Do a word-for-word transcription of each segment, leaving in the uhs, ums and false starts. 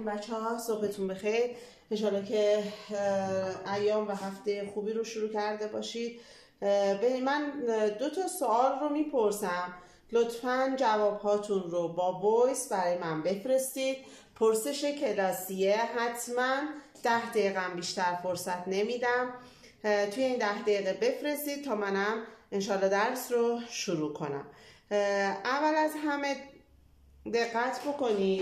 بچه ها، صبحتون بخیر. انشالله که ایام و هفته خوبی رو شروع کرده باشید. به من دو تا سوال رو میپرسم، لطفاً جواب هاتون رو با وایس برای من بفرستید. پرسش کلاسیه، حتما ده دقیقه بیشتر فرصت نمیدم. توی این ده دقیقه بفرستید تا منم انشالله درس رو شروع کنم. اول از همه دقت بکنید،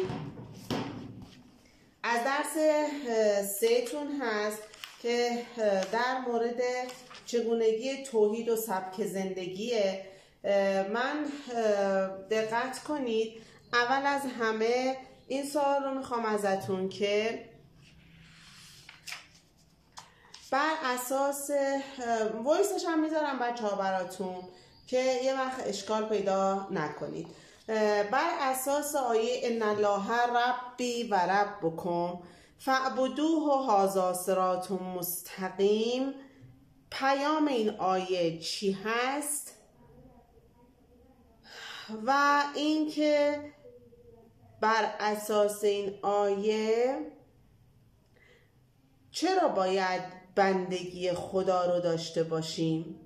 از درس سه تون هست که در مورد چگونگی توحید و سبک زندگیه. من دقت کنید، اول از همه این سوال رو میخوام ازتون که بر اساس وایسش هم میذارم بچه ها براتون که یه وقت اشکال پیدا نکنید. بر اساس آیه ان الله ربی و ربکم فاعبدوه هذا صراط مستقیم، پیام این آیه چی هست و اینکه بر اساس این آیه چرا باید بندگی خدا رو داشته باشیم.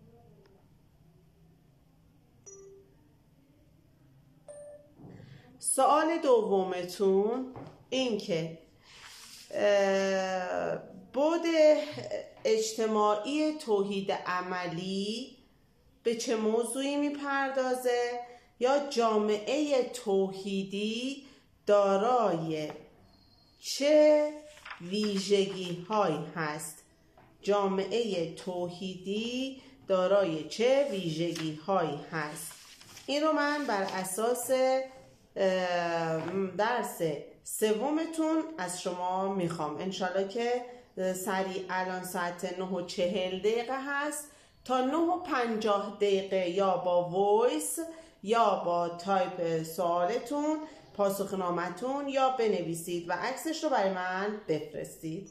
سوال دومتون این که بعد اجتماعی توحید عملی به چه موضوعی میپردازه، یا جامعه توحیدی دارای چه ویژگی هایی هست. جامعه توحیدی دارای چه ویژگی هایی هست. این رو من بر اساس درس سومتون از شما میخوام. انشالله که سریع الان ساعت نه و چهل دقیقه هست، تا نه و پنجاه دقیقه یا با وایس یا با تایپ سوالتون پاسخنامتون یا بنویسید و عکسش رو برای من بفرستید.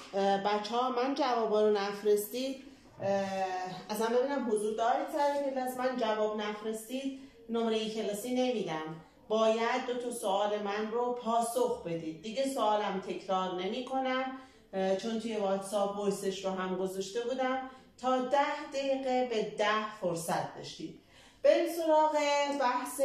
بچه ها من جوابا رو نفرستید، اصلا ببینم حضور دارید سر کلاس. من جواب نفرستید نمره کلاسی نمیدم. باید دو تا سوال من رو پاسخ بدید. دیگه سوالم تکرار نمی کنم چون توی واتساپ وایسش رو هم گذاشته بودم. تا ده دقیقه به ده فرصت داشتید. بریم سراغ بحث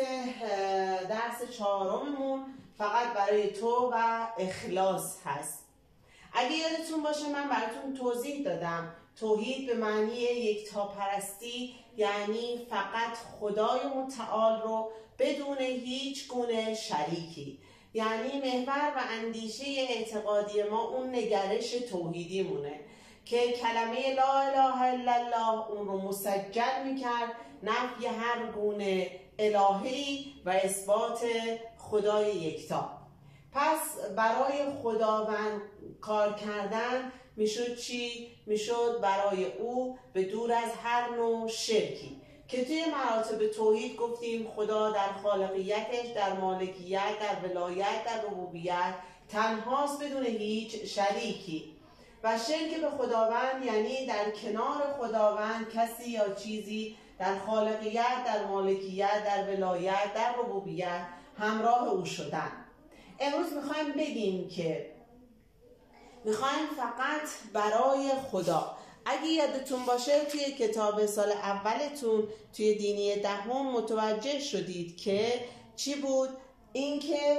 درس چهارممون. فقط برای تو و اخلاص هست. اگه یادتون باشه من براتون توضیح دادم توحید به معنی یکتاپرستی یعنی فقط خدای متعال رو بدون هیچ گونه شریکی. یعنی محور و اندیشه اعتقادی ما اون نگرش توحیدی مونه که کلمه لا اله الا الله اون رو مسجل میکرد، نفی هر گونه الهی و اثبات خدای یکتا. پس برای خداوند کار کردن میشد چی؟ میشد برای او به دور از هر نوع شرکی که توی مراتب توحید گفتیم خدا در خالقیتش، در مالکیت، در ولایت، در ربوبیت تنهاست بدون هیچ شریکی. و شرک به خداوند یعنی در کنار خداوند کسی یا چیزی در خالقیت، در مالکیت، در ولایت، در ربوبیت همراه او شدن. امروز میخوایم بگیم که میخوایم فقط برای خدا. اگه یادتون باشه توی کتاب سال اولتون توی دینی دهم متوجه شدید که چی بود؟ اینکه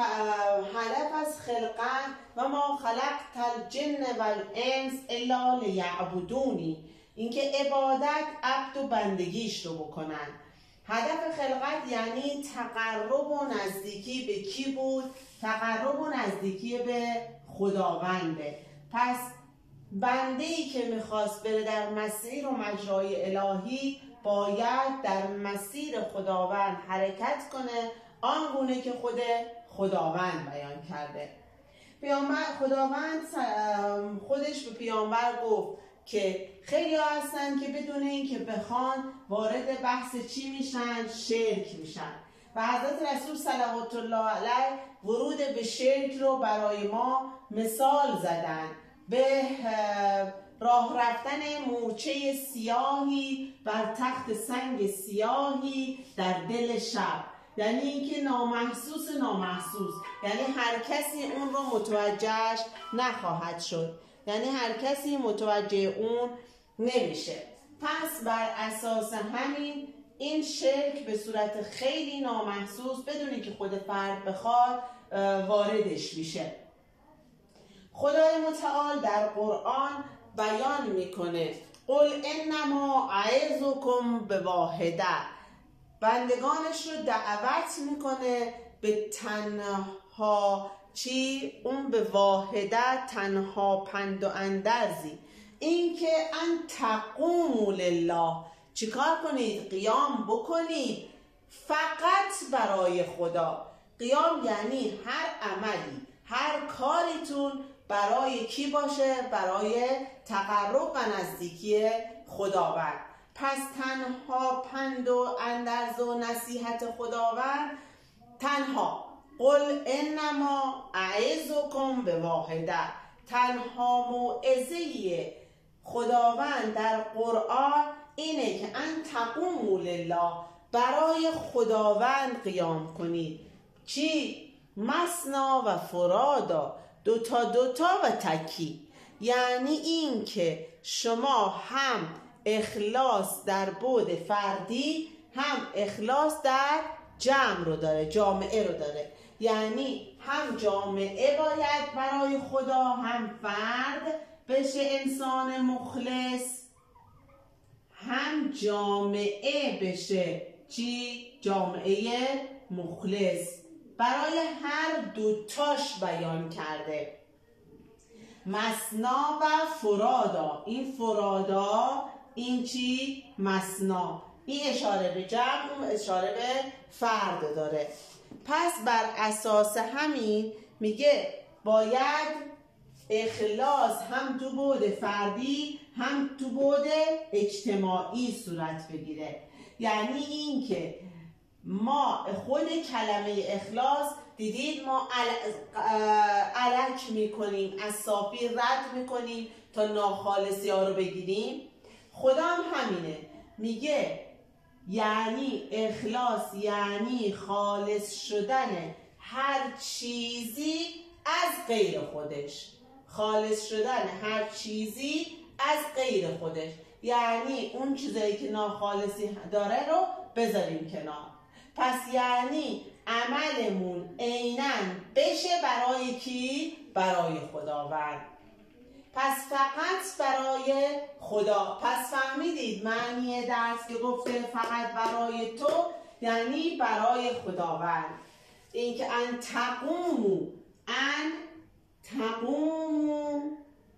هدف از خلقت و ما خلقت الجن و الانس الا لیعبدونی، اینکه عبادت عبد و بندگیش رو بکنن. هدف خلقت یعنی تقرب و نزدیکی به کی بود؟ تقرب و نزدیکی به خداونده. پس بنده‌ای که میخواست بره در مسیر و مجرای الهی باید در مسیر خداوند حرکت کنه آنگونه که خود خداوند بیان کرده. پیامبر خداوند خودش به پیامبر گفت که خیلی ها هستن که بدون این که بخوان وارد بحث چی میشن؟ شرک میشن. و حضرت رسول صلوات الله علیه ورود به شرک رو برای ما مثال زدن به راه رفتن مورچه سیاهی بر تخت سنگ سیاهی در دل شب، یعنی اینکه نامحسوس نامحسوس، یعنی هر کسی اون رو متوجهش نخواهد شد، یعنی هر کسی متوجه اون نمیشه. پس بر اساس همین این شرک به صورت خیلی نامحسوس بدونی که خود فرد بخواد واردش میشه. خدای متعال در قرآن بیان میکنه قل انما اعظکم بواحده، بندگانش رو دعوت میکنه به تنها چی؟ اون به واحده، تنها پند و اندرزی، این که ان تقوموا لله، چیکار کنید؟ قیام بکنید فقط برای خدا. قیام یعنی هر عملی، هر کاریتون برای کی باشه؟ برای تقرب و نزدیکی خداوند. پس تنها پند و اندرز و نصیحت خداوند تنها قل انما اعظکم بواحده، تنها موعظه خداوند در قرآن اینه که ان تقوموا لله، برای خداوند قیام کنید. چی؟ مثنا و فرادا، دوتا دوتا و تکی، یعنی این که شما هم اخلاص در بعد فردی هم اخلاص در جمع رو داره، جامعه رو داره. یعنی هم جامعه باید برای خدا، هم فرد بشه انسان مخلص، هم جامعه بشه چی؟ جامعه مخلص. برای هر دوتاش بیان کرده. مثنا و فرادا، این فرادا این چی؟ مثنا، این اشاره به جمع، اون اشاره به فرد داره. پس بر اساس همین میگه باید اخلاص هم تو بعد فردی هم تو بعد اجتماعی صورت بگیره. یعنی این که ما خود کلمه اخلاص دیدید ما الک میکنیم، از صافی رد میکنیم تا ناخالصی ها رو بگیریم. خدا هم همینه، میگه یعنی اخلاص یعنی خالص شدن هر چیزی از غیر خودش. خالص شدن هر چیزی از غیر خودش یعنی اون چیزایی که ناخالصی داره رو بذاریم کنار. پس یعنی عملمون عیناً بشه برای کی؟ برای خداوند. پس فقط برای خدا. پس فهمیدید معنی درس که گفته فقط برای تو یعنی برای خداوند. این که ان تقومو ان تقومو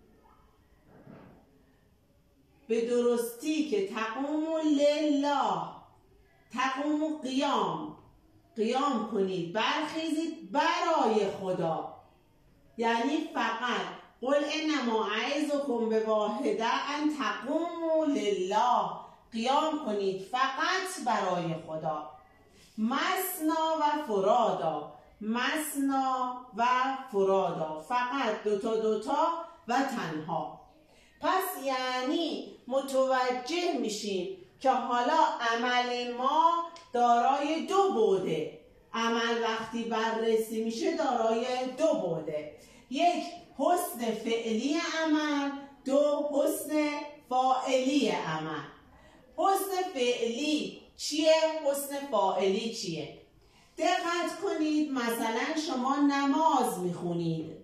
به درستی که تقومو لله، تقومو قیام، قیام کنید، برخیزید برای خدا. یعنی فقط قل انما اعظکم بواحده ان تقوموا لله، قیام کنید فقط برای خدا. مثنا و فرادا، مثنا و فرادا، فقط دوتا دوتا و تنها. پس یعنی متوجه میشیم که حالا عمل ما دارای دو بعده. عمل وقتی بررسی میشه دارای دو بعده، یک حسن فعلی عمل، دو حسن فاعلی عمل. حسن فعلی چیه؟ حسن فاعلی چیه؟ دقت کنید، مثلا شما نماز میخونید،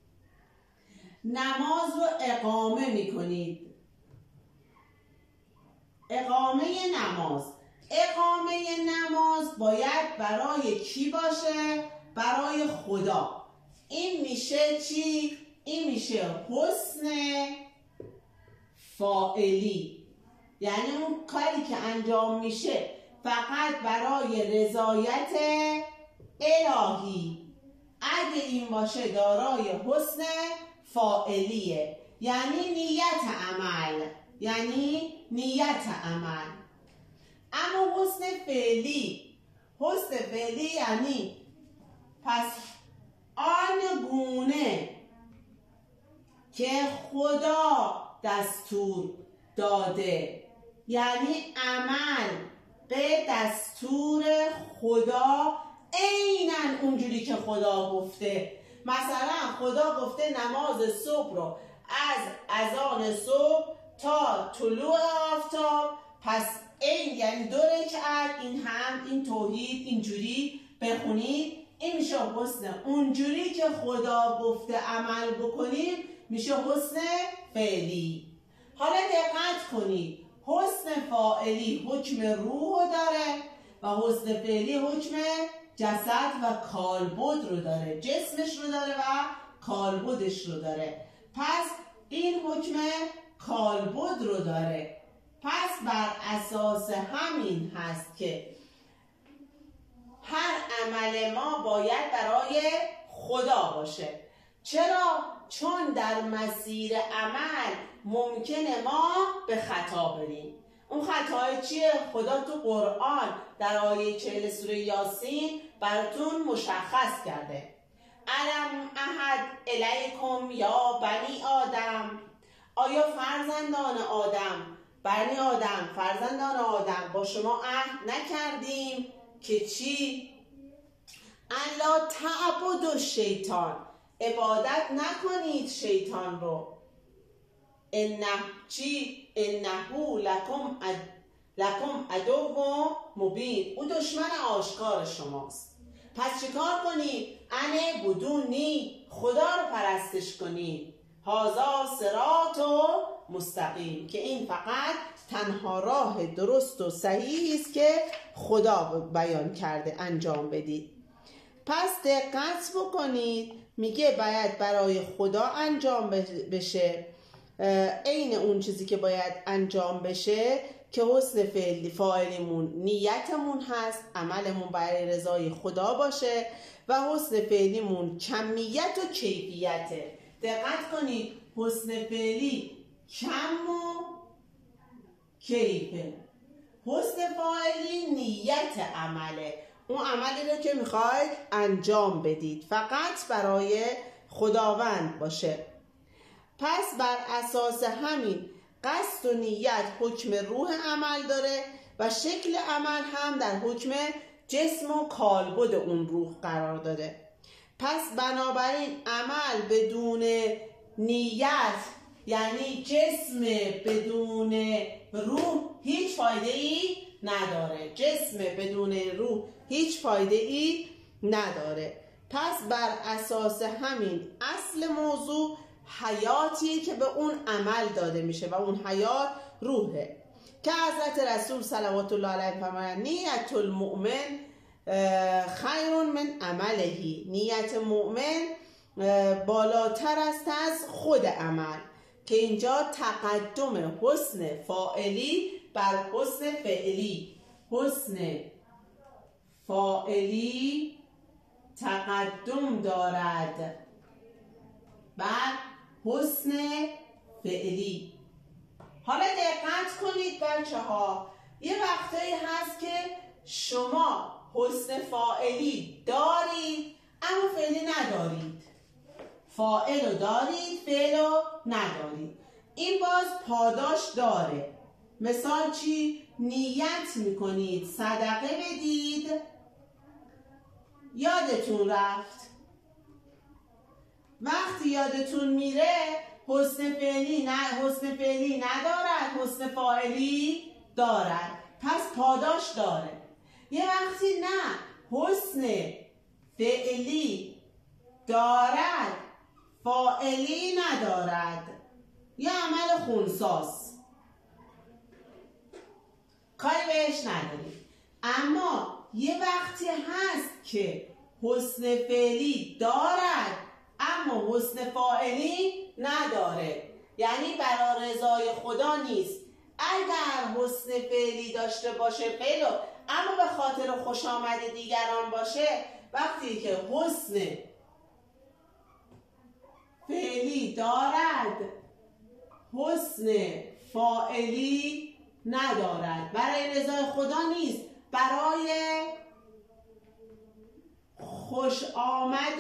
نماز رو اقامه میکنید، اقامه نماز. اقامه نماز باید برای کی باشه؟ برای خدا. این میشه چی؟ این میشه حسن فاعلی، یعنی اون کاری که انجام میشه فقط برای رضایت الهی. اگه این باشه دارای حسن فاعلیه، یعنی نیت عمل، یعنی نیت عمل. اما حسن فعلی، حسن فعلی یعنی پس آن گونه که خدا دستور داده، یعنی عمل به دستور خدا عیناً اونجوری که خدا گفته. مثلا خدا گفته نماز صبح رو از اذان صبح تا طلوع آفتاب، پس این یعنی دو رکعت این هم این توحید اینجوری بخونید. این میشه حسن، اونجوری که خدا گفته عمل بکنیم میشه حسن فعلی. حالا دقت کنید، حسن فاعلی حکم روح داره و حسن فعلی حکم جسد و کالبد رو داره، جسمش رو داره و کالبدش رو داره. پس این حکم کالبد رو داره. پس بر اساس همین هست که هر عمل ما باید برای خدا باشه. چرا؟ چون در مسیر عمل ممکنه ما به خطا بریم. اون خطای چیه؟ خدا تو قرآن در آیه چهل سوره یاسین براتون مشخص کرده. الم احد الیکم یا بنی آدم، آیا فرزندان آدم، بنی آدم، فرزندان آدم با شما عهد نکردیم که چی؟ الا تعبدوا شیطان، عبادت نکنید شیطان رو. انه چی؟ انه لکم اد... لکم عدو مبین، او دشمن آشکار شماست. پس چیکار کنید؟ انه بدونی، خدا رو پرستش کنید. هازا صراط و مستقیم، که این فقط تنها راه درست و صحیحی است که خدا بیان کرده انجام بدید. پس دقت بکنید، میگه باید برای خدا انجام بشه، عین اون چیزی که باید انجام بشه که حسن فعلی فاعلیمون نیتمون هست، عملمون برای رضای خدا باشه و حسن فعلیمون کمیت و کیفیته. دقت کنید، حسن فعلی کم و کیفه، حسن فاعلی نیت عمله. اون عملی رو که میخواید انجام بدید فقط برای خداوند باشه. پس بر اساس همین قصد و نیت حکم روح عمل داره و شکل عمل هم در حکم جسم و کالبد اون روح قرار داره. پس بنابراین عمل بدون نیت یعنی جسم بدون روح هیچ فایده ای نداره. جسم بدون روح هیچ فایده ای نداره. پس بر اساس همین اصل موضوع حیاتیه که به اون عمل داده میشه و اون حیات روحه که حضرت رسول صلوات الله علیه فرمایند نیت المؤمن خیر من عمله. نیت مؤمن بالاتر است از خود عمل، که اینجا تقدم حسن فاعلی بر حسن فعلی، حسن فاعلی تقدم دارد بر حسن فعلی. حالا دقت کنید بچه ها، یه وقتایی هست که شما حسن فاعلی دارید اما فعلی ندارید، فاعل رو دارید فعل رو ندارید. این باز پاداش داره. مثال چی؟ نیت میکنید صدقه بدید، یادتون رفت، وقتی یادتون میره حسن فعلی نه حسن فعلی ندارد، حسن فاعلی دارد، پس پاداش داره. یه وقتی نه حسن فعلی دارد فاعلی ندارد، یه عمل خونساز کاری بهش نداریم. اما یه وقتی هست که حسن فعلی دارد اما حسن فاعلی نداره، یعنی برای رضای خدا نیست. اگر حسن فعلی داشته باشه فعل اما به خاطر خوش آمد دیگران باشه، وقتی که حسن فعلی دارد حسن فاعلی ندارد، برای رضای خدا نیست، برای خوش آمد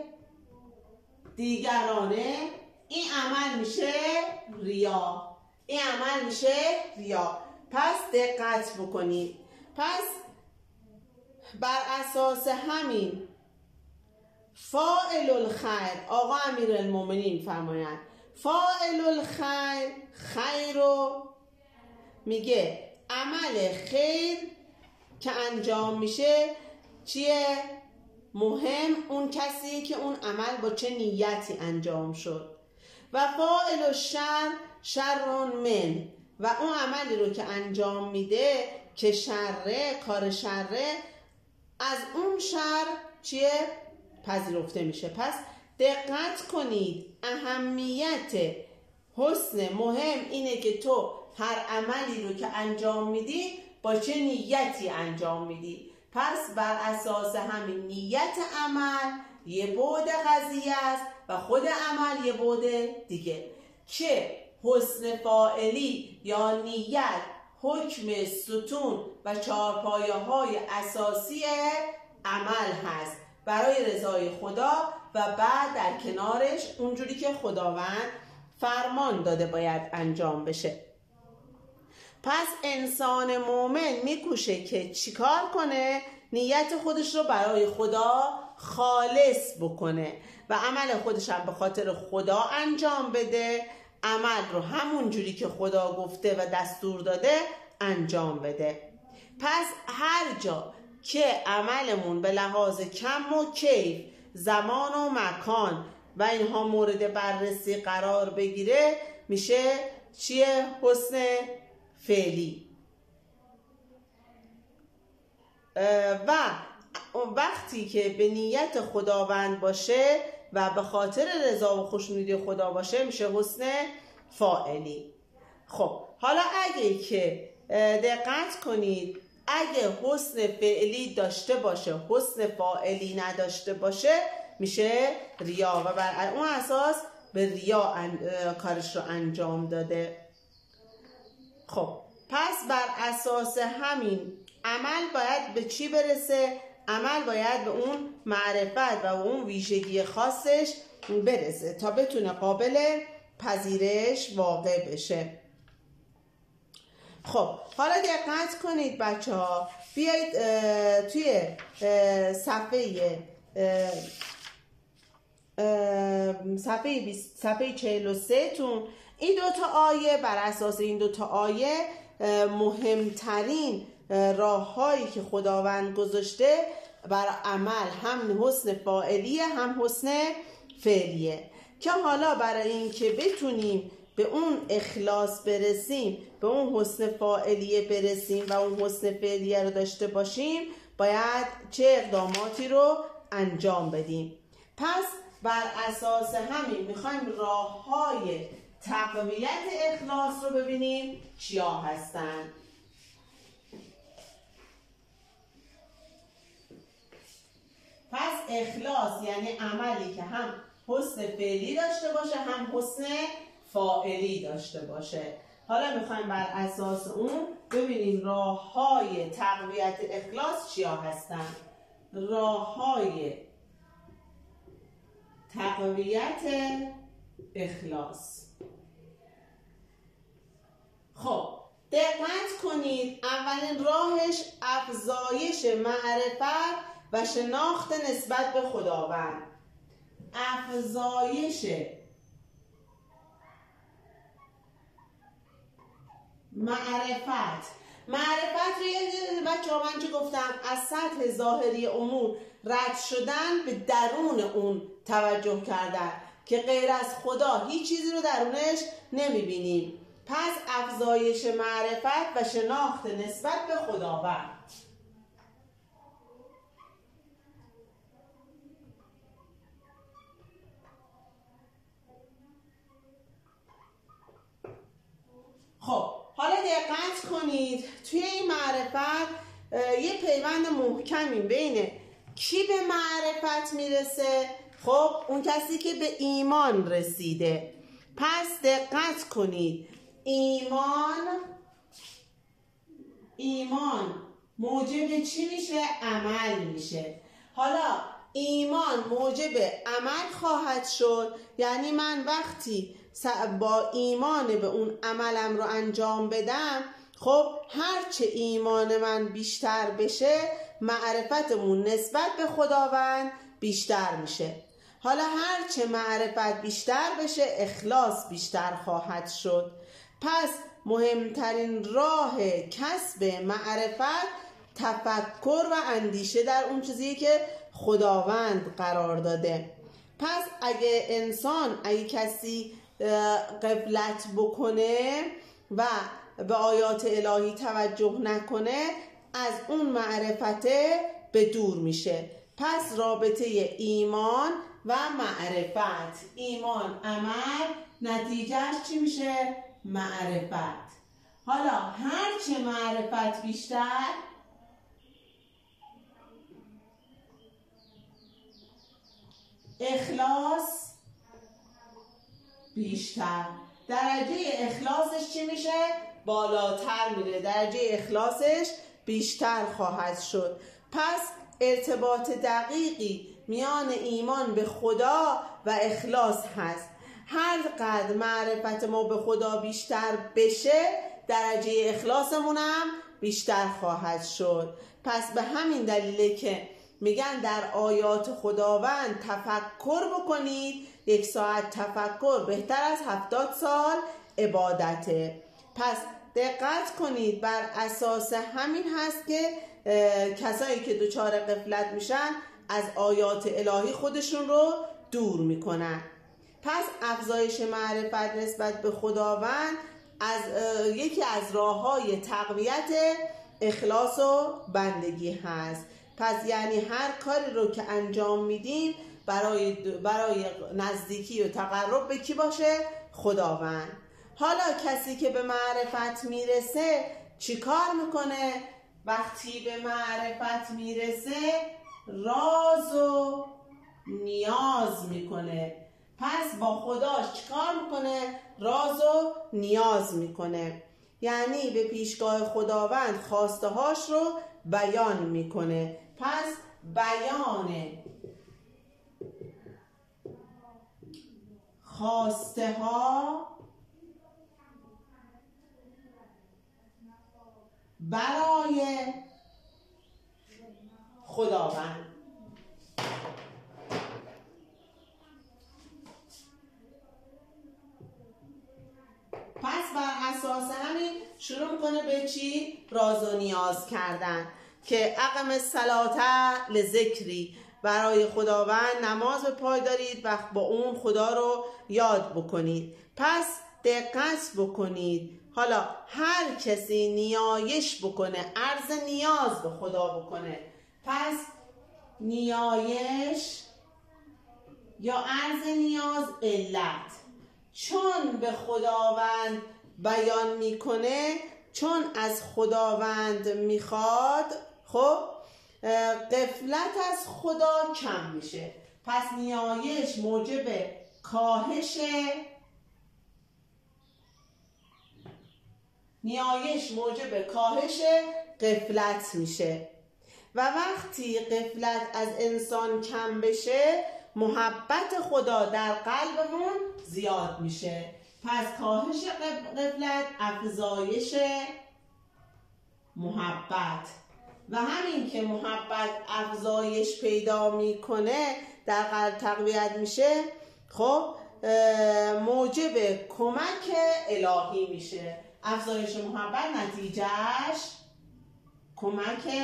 دیگرانه، این عمل میشه ریا، این عمل میشه ریا. پس دقت بکنید. پس بر اساس همین فاعل الخیر، آقا امیرالمومنین فرمایند فاعل الخیر خیر رو میگه عمل خیر که انجام میشه چیه؟ مهم اون کسی که اون عمل با چه نیتی انجام شد. و فاعل الشر شر من، و اون عملی رو که انجام میده که شره، کار شره، از اون شر چیه؟ پذیرفته میشه. پس دقت کنید، اهمیت حسن مهم اینه که تو هر عملی رو که انجام میدی با چه نیتی انجام میدی. پس بر اساس همین نیت عمل یه بعد قضیه است و خود عمل یه بعد دیگه، که حسن فاعلی یا نیت حکم ستون و چهارپایه های اساسی عمل هست برای رضای خدا و بعد در کنارش اونجوری که خداوند فرمان داده باید انجام بشه. پس انسان مومن میکوشه که چیکار کنه؟ نیت خودش رو برای خدا خالص بکنه و عمل خودش هم به خاطر خدا انجام بده، عمل رو همون جوری که خدا گفته و دستور داده انجام بده. پس هر جا که عملمون به لحاظ کم و کیف، زمان و مکان و اینها مورد بررسی قرار بگیره میشه چیه؟ حسن فعلی. و وقتی که به نیت خداوند باشه و به خاطر رضا و خوشنودی خدا باشه میشه حسن فاعلی. خب حالا اگه که دقت کنید، اگه حسن فعلی داشته باشه حسن فاعلی نداشته باشه میشه ریا و بر اون اساس به ریا کارش رو انجام داده. خب پس بر اساس همین عمل باید به چی برسه؟ عمل باید به اون معرفت و اون ویژگی خاصش برسه تا بتونه قابل پذیرش واقع بشه. خب حالا دقت کنید بچه ها، بیایید توی صفحه صفحه صفحه چهل و سه تون این دوتا آیه، بر اساس این دوتا آیه مهمترین راه هایی که خداوند گذاشته برای عمل هم حسن فاعلیه هم حسن فعلیه، که حالا برای این که بتونیم به اون اخلاص برسیم، به اون حسن فاعلیه برسیم و اون حسن فعلیه رو داشته باشیم، باید چه اقداماتی رو انجام بدیم. پس بر اساس همین میخوایم راه های تقویت اخلاص رو ببینیم چیا هستن. پس اخلاص یعنی عملی که هم حسن فعلی داشته باشه هم حسن فاعلی داشته باشه. حالا میخوایم بر اساس اون ببینیم راه های تقویت اخلاص چیا هستن. راه های تقویت اخلاص. خب دقت کنید، اولین راهش افزایش معرفت و شناخت نسبت به خداوند. افزایش معرفت. معرفت رو یه بچه ها من چه گفتم، از سطح ظاهری امور رد شدن به درون اون توجه کردن که غیر از خدا هیچ چیزی رو درونش نمیبینیم. پس افزایش معرفت و شناخت نسبت به خداوند. خب حالا دقت کنید، توی این معرفت یه پیوند محکمی بین کی به معرفت میرسه؟ خب اون کسی که به ایمان رسیده. پس دقت کنید، ایمان ایمان موجب چی میشه؟ عمل میشه. حالا ایمان موجب عمل خواهد شد، یعنی من وقتی با ایمان به اون عملم رو انجام بدم، خب هرچه ایمان من بیشتر بشه معرفتمون نسبت به خداوند بیشتر میشه. حالا هرچه معرفت بیشتر بشه اخلاص بیشتر خواهد شد. پس مهمترین راه کسب معرفت تفکر و اندیشه در اون چیزی که خداوند قرار داده. پس اگه انسان، اگه کسی غفلت بکنه و به آیات الهی توجه نکنه، از اون معرفته به دور میشه. پس رابطه ایمان و معرفت، ایمان عمل، نتیجهش چی میشه؟ معرفت. حالا هرچه معرفت بیشتر اخلاص بیشتر. درجه اخلاصش چی میشه؟ بالاتر میره، درجه اخلاصش بیشتر خواهد شد. پس ارتباط دقیقی میان ایمان به خدا و اخلاص هست. هر قدر معرفت ما به خدا بیشتر بشه درجه اخلاصمون هم بیشتر خواهد شد. پس به همین دلیله که میگن در آیات خداوند تفکر بکنید، یک ساعت تفکر بهتر از هفتاد سال عبادته. پس دقت کنید، بر اساس همین هست که کسایی که دچار غفلت میشن از آیات الهی خودشون رو دور میکنن. پس افزایش معرفت نسبت به خداوند از یکی از راه‌های تقویت اخلاص و بندگی هست. پس یعنی هر کاری رو که انجام میدیم برای برای نزدیکی و تقرب به کی باشه؟ خداوند. حالا کسی که به معرفت میرسه چی کار میکنه؟ وقتی به معرفت میرسه راز و نیاز میکنه. پس با خداش چی کار میکنه؟ راز و نیاز میکنه، یعنی به پیشگاه خداوند خواسته هاش رو بیان میکنه. پس بیان خواسته ها برای خداوند. پس بر اساس همین شروع میکنه به چی؟ راز و نیاز کردن که اقم الصلاة لذکری، برای خداوند نماز به پای دارید و با اون خدا رو یاد بکنید. پس دقت بکنید، حالا هر کسی نیایش بکنه، عرض نیاز به خدا بکنه، پس نیایش یا عرض نیاز علت، چون به خداوند بیان میکنه، چون از خداوند میخواد، خب غفلت از خدا کم میشه. پس نیایش موجب کاهش نیایش موجب کاهش غفلت میشه و وقتی غفلت از انسان کم بشه محبت خدا در قلبمون زیاد میشه. پس کاهش غفلت، افزایش محبت، و همین که محبت افزایش پیدا میکنه در قلب تقویت میشه، خب موجب کمک الهی میشه. افزایش محبت نتیجهش کمک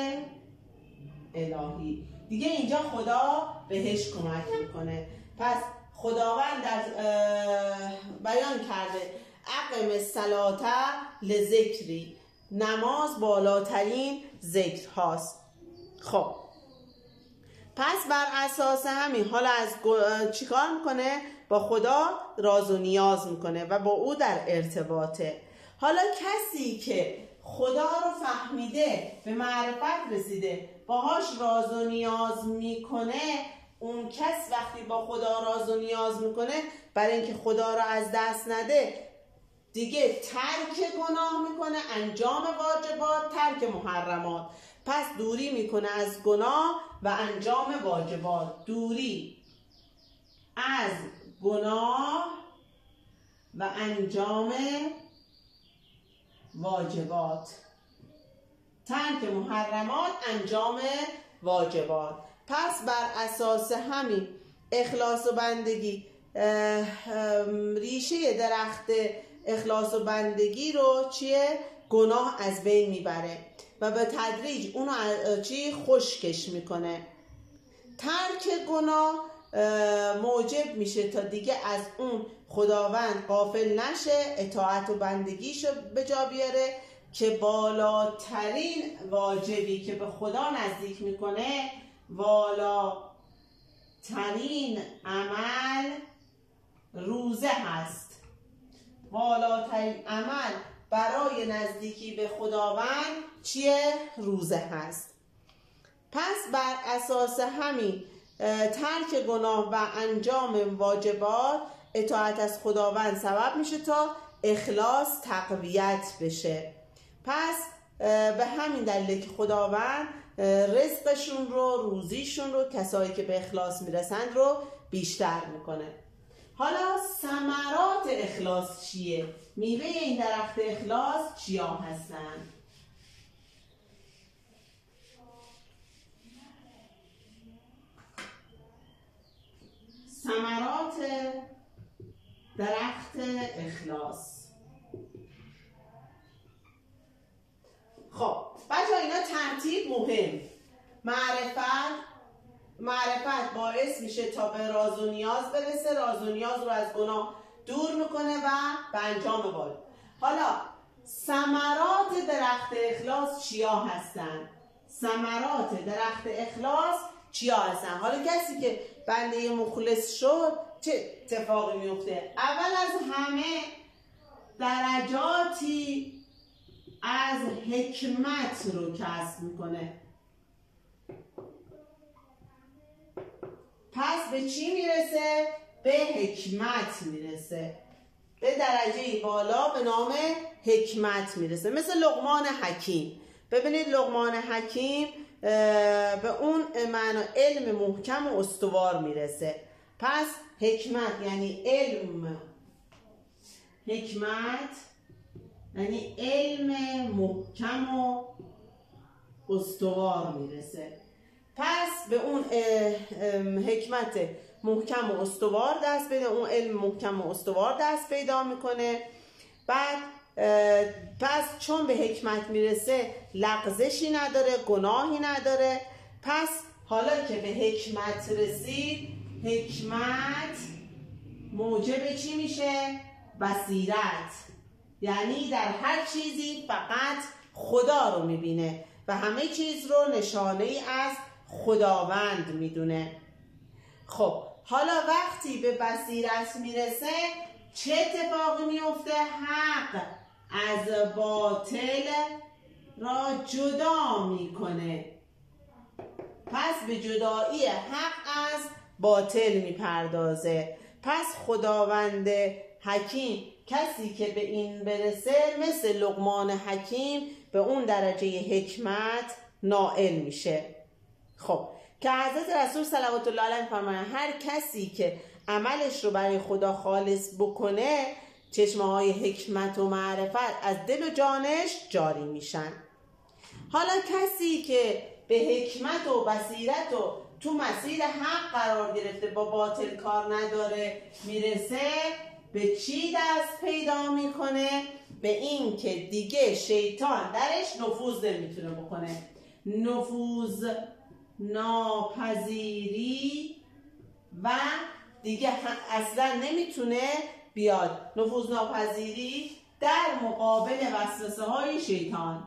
الهی دیگه، اینجا خدا بهش کمک میکنه. پس خداوند در بیان کرده اقم الصلاة لذکری، نماز بالاترین ذکر هاست. خب پس بر اساس همین حالا از چیکار میکنه؟ با خدا راز و نیاز میکنه و با او در ارتباطه. حالا کسی که خدا رو فهمیده، به معرفت رسیده، باهاش راز و نیاز میکنه، اون کس وقتی با خدا راز و نیاز میکنه برای اینکه خدا رو از دست نده دیگه ترک گناه میکنه، انجام واجبات، ترک محرمات. پس دوری میکنه از گناه و انجام واجبات، دوری از گناه و انجام واجبات، ترک محرمات، انجام واجبات. پس بر اساس همین اخلاص و بندگی، ریشه درخت اخلاص و بندگی رو چیه؟ گناه از بین میبره و به تدریج اونو چی؟ خشکش میکنه. ترک گناه موجب میشه تا دیگه از اون خداوند غافل نشه، اطاعت و بندگیشو به جا بیاره که بالاترین واجبی که به خدا نزدیک میکنه، والاترین عمل روزه هست. والاترین عمل برای نزدیکی به خداوند چیه؟ روزه هست. پس بر اساس همین ترک گناه و انجام واجبات، اطاعت از خداوند سبب میشه تا اخلاص تقویت بشه. پس به همین دلیل که خداوند رزقشون رو، روزیشون رو، کسایی که به اخلاص میرسند رو بیشتر میکنه. حالا ثمرات اخلاص چیه؟ میوه این درخت اخلاص چیا هستن؟ ثمرات درخت اخلاص. خب بچه اینا ترتیب مهم. معرفت معرفت باعث میشه تا به راز و نیاز برسه، راز و نیاز رو از گناه دور میکنه و به انجام واجب. حالا ثمرات درخت اخلاص چیا هستن؟ ثمرات درخت اخلاص چیا هستن؟ حالا کسی که بنده مخلص شد چه اتفاقی میفته؟ اول از همه درجاتی از حکمت رو کسب میکنه. پس به چی میرسه؟ به حکمت میرسه، به درجه بالا به نام حکمت میرسه. مثل لقمان حکیم. ببینید لقمان حکیم به اون معنا علم محکم و استوار میرسه. پس حکمت یعنی علم، حکمت یعنی علم محکم و استوار میرسه. پس به اون حکمت محکم و استوار دست پیدا، اون علم محکم و استوار دست پیدا میکنه. بعد پس چون به حکمت میرسه لغزشی نداره، گناهی نداره. پس حالا که به حکمت رسید، حکمت موجب چی میشه؟ بصیرت، یعنی در هر چیزی فقط خدا رو میبینه و همه چیز رو نشانه ای از خداوند میدونه. خب حالا وقتی به بصیرت میرسه چه اتفاقی میفته؟ حق از باطل را جدا میکنه. پس به جدایی حق از باطل میپردازه. پس خداوند حکیم کسی که به این برسه مثل لقمان حکیم به اون درجه حکمت نائل میشه. خب که حضرت رسول صلوات الله علیه فرمایند هر کسی که عملش رو برای خدا خالص بکنه چشمه های حکمت و معرفت از دل و جانش جاری میشن. حالا کسی که به حکمت و بصیرت و تو مسیر حق قرار گرفته با باطل کار نداره میرسه به چی دست پیدا میکنه؟ به این که دیگه شیطان درش نفوذ نمیتونه بکنه. نفوذ ناپذیری و دیگه اصلا نمیتونه بیاد. نفوذ ناپذیری در مقابل وسوسه های شیطان.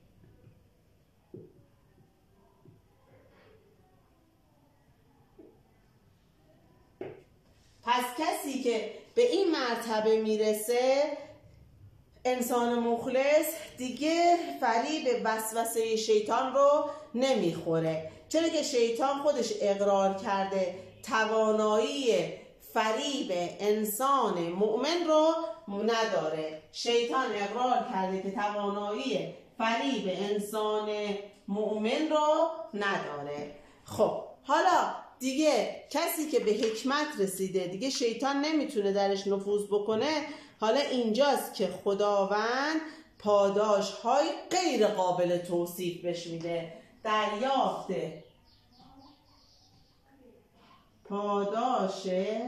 پس کسی که به این مرتبه میرسه، انسان مخلص، دیگه فریب وسوسه شیطان رو نمیخوره، چرا که شیطان خودش اقرار کرده توانایی فریب انسان مؤمن رو نداره. شیطان اقرار کرده که توانایی فریب انسان مؤمن رو نداره. خب حالا دیگه کسی که به حکمت رسیده دیگه شیطان نمیتونه درش نفوذ بکنه. حالا اینجاست که خداوند پاداش های غیر قابل توصیف بهش میده. دریافت پاداش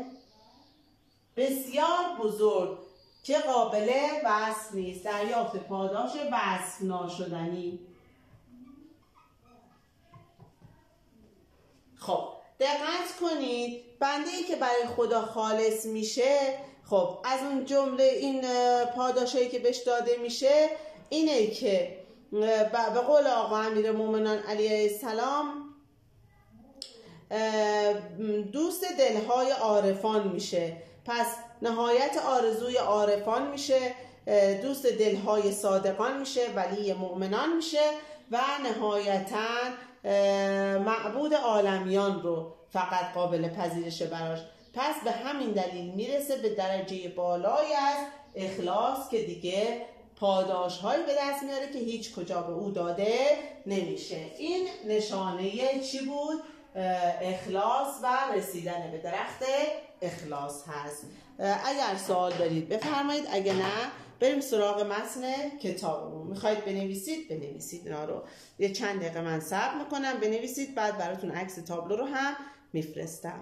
بسیار بزرگ که قابل وصف نیست. دریافت پاداش وصف ناشدنی. خب دقت کنید، بنده ای که برای خدا خالص میشه، خب از اون جمله این پاداشایی که بهش داده میشه اینه که به قول آقا امیرالمومنین علیه السلام دوست دلهای عارفان میشه. پس نهایت آرزوی عارفان میشه، دوست دلهای صادقان میشه، ولی مؤمنان میشه و نهایتاً معبود عالمیان رو فقط قابل پذیرش براش. پس به همین دلیل میرسه به درجه بالای از اخلاص که دیگه پاداش هایی به دست میاره که هیچ کجا به او داده نمیشه. این نشانه چی بود؟ اخلاص و رسیدن به درخت اخلاص هست. اگر سوال دارید بفرمایید، اگه نه بریم سراغ متن کتابمون. میخواید بنویسید بنویسید، اینا رو یه چند دقیقه من صبر میکنم بنویسید، بعد براتون عکس تابلو رو هم میفرستم.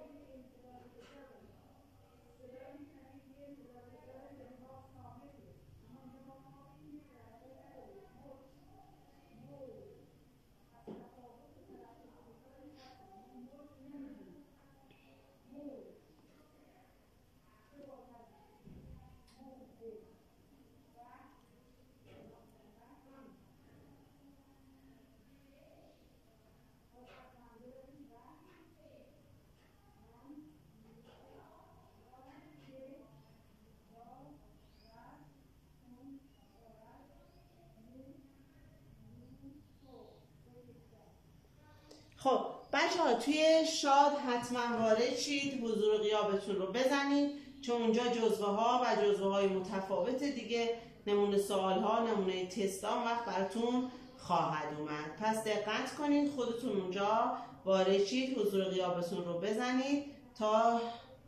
خب بچه ها توی شاد حتما وارد شید، حضور غیابتون رو بزنید، چون اونجا جزوه ها و جزوه های متفاوت دیگه، نمونه سوال ها، نمونه تست ها وقت براتون خواهد اومد. پس دقت کنید، خودتون اونجا وارد شید، حضور غیابتون رو بزنید تا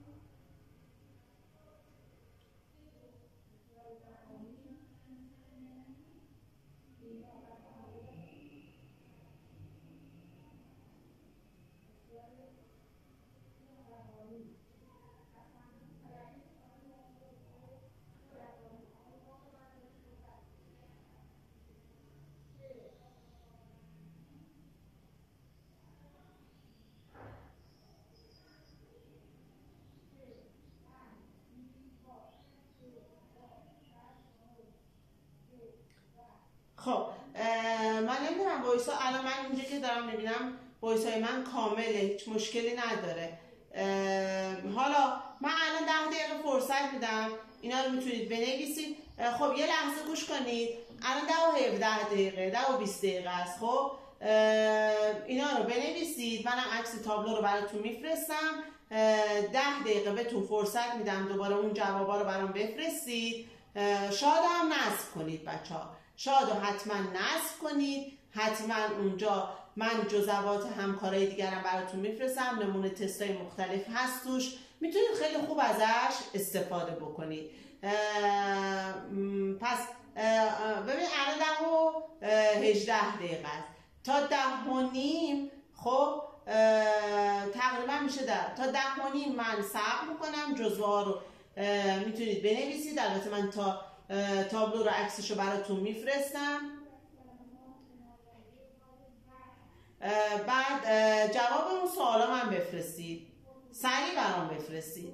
خب من نمیدونم وایس ها الان من اینجا که دارم میبینم وایس های من کامله، هیچ مشکلی نداره. حالا من الان ده دقیقه فرصت میدم، اینا رو میتونید بنویسید. خب یه لحظه گوش کنید، الان ده و هفده دقیقه، ده و بیست دقیقه است. خب اینا رو بنویسید، منم عکس تابلو رو براتون میفرستم. ده دقیقه بهتون فرصت میدم دوباره اون جوابا رو برام بفرستید. شاد هم نصب کنید بچه ها، شاد رو حتما نصب کنید. حتما اونجا من جزوات همکارای دیگرم براتون میفرستم، نمونه تستای مختلف هست توش، میتونید خیلی خوب ازش استفاده بکنید. پس ببین الان ده و هجده دقیقه است تا ده و نیم. خب تقریبا میشه ده تا ده و نیم من صبر میکنم، جزوه ها رو میتونید بنویسید. البته من تا تابلو رو عکسش رو براتون میفرستم. بعد جواب اون سوالا من بفرستید، سریع برام بفرستید.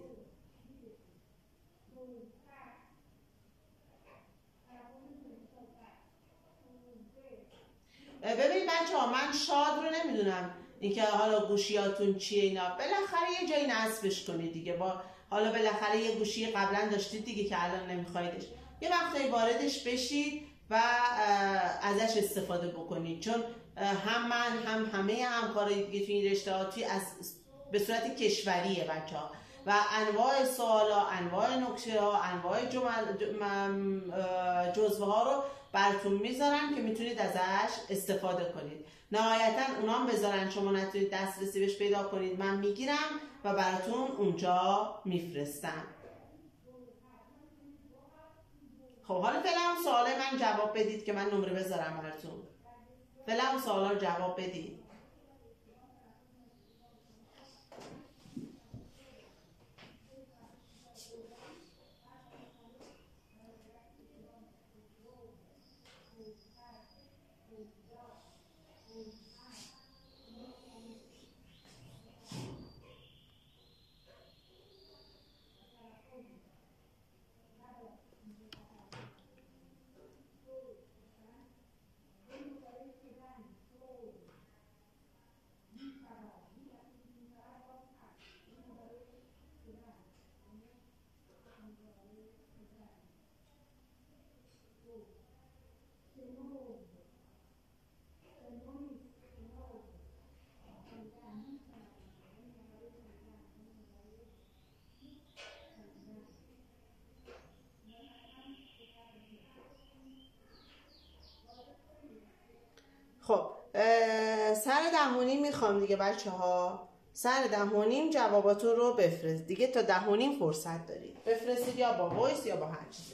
ببین بچه ها، من شاد رو نمیدونم اینکه حالا گوشیاتون چیه اینا، بالاخره یه جایی نصبش کنید دیگه. با حالا بالاخره یه گوشی قبلا داشتید دیگه که الان نمیخوایدش، یه وقتایی واردش بشید و ازش استفاده بکنید، چون هم من هم همه همکارای دیگه توی این رشته ها توی از به صورت کشوریه بچه ها و انواع سوالا، انواع نکته ها، انواع جمل جزوه ها رو براتون میذارن که میتونید ازش استفاده کنید. نهایتا اونام بذارن، شما نتونید دسترسی بهش پیدا کنید، من میگیرم و براتون اونجا میفرستم. خب حالا فعلا اون سوال من جواب بدید که من نمره بذارم براتون. فعلا اون سوالا رو جواب بدید. خب سر دهونیم میخوام دیگه بچه ها، سر دهونیم جواباتون رو بفرست دیگه، تا دهونیم فرصت دارید بفرستید، یا با وایس یا با هر چیزی.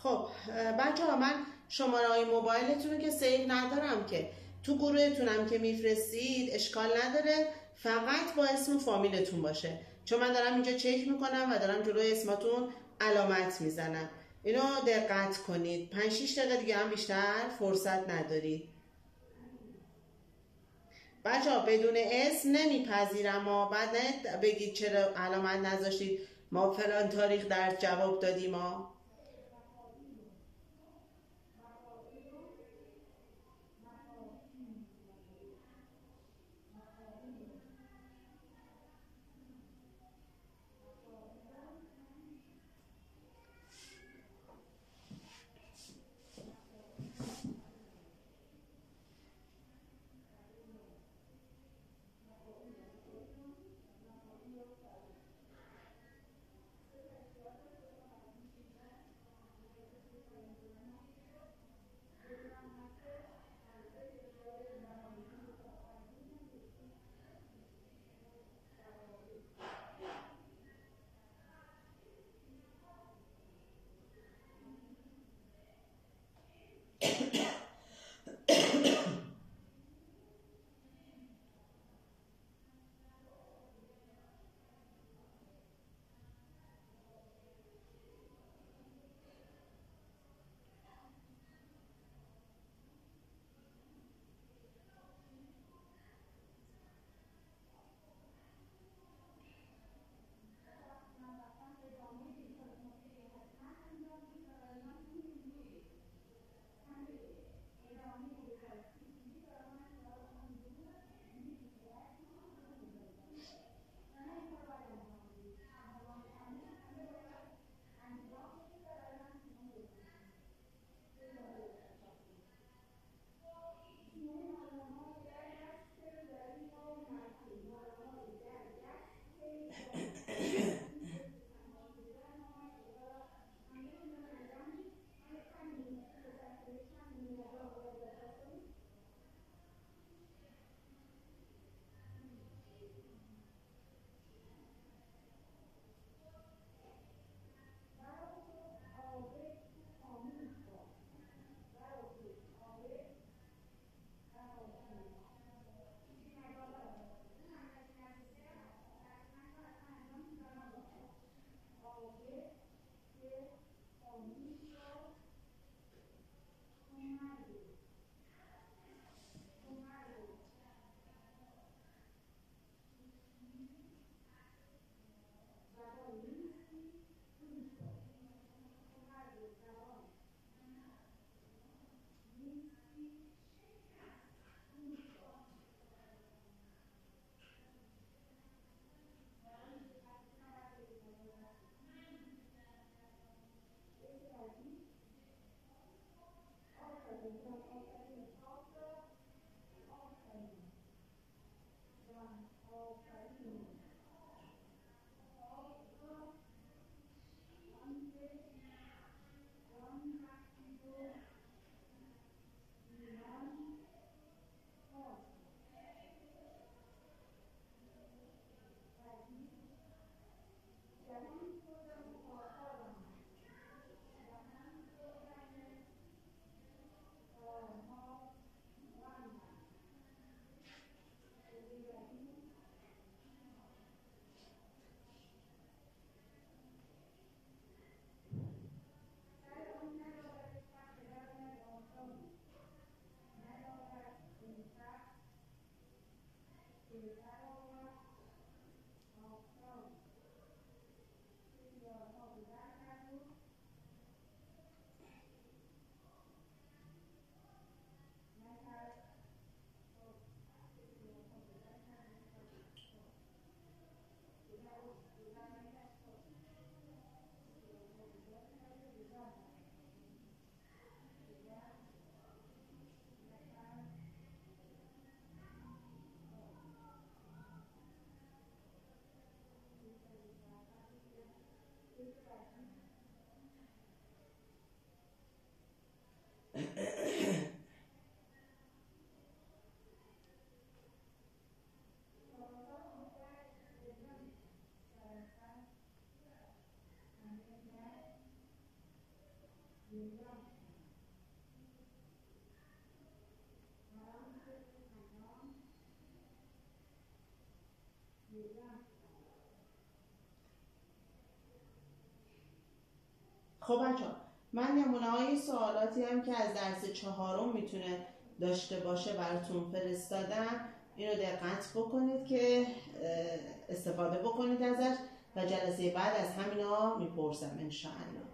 خب بچه ها، من شماره های موبایلتون رو که سیو ندارم که تو گروهتونم که میفرستید اشکال نداره، فقط با اسم و فامیلتون باشه، چون من دارم اینجا چک میکنم و دارم جلوی اسماتون علامت میزنم. اینو دقت کنید. پنج شیش دقیقه دیگه هم بیشتر فرصت ندارید. بچه ها بدون اسم نمیپذیرم ها، بعد نه بگید چرا علامت نذاشتید، ما فلان تاریخ در جواب دادیم ها. خب بچه‌ها، من نمونه های سوالاتی هم که از درس چهارم میتونه داشته باشه براتون فرستادم. اینو دقت بکنید که استفاده بکنید ازش و جلسه بعد از همینا میپرسم انشاءالله.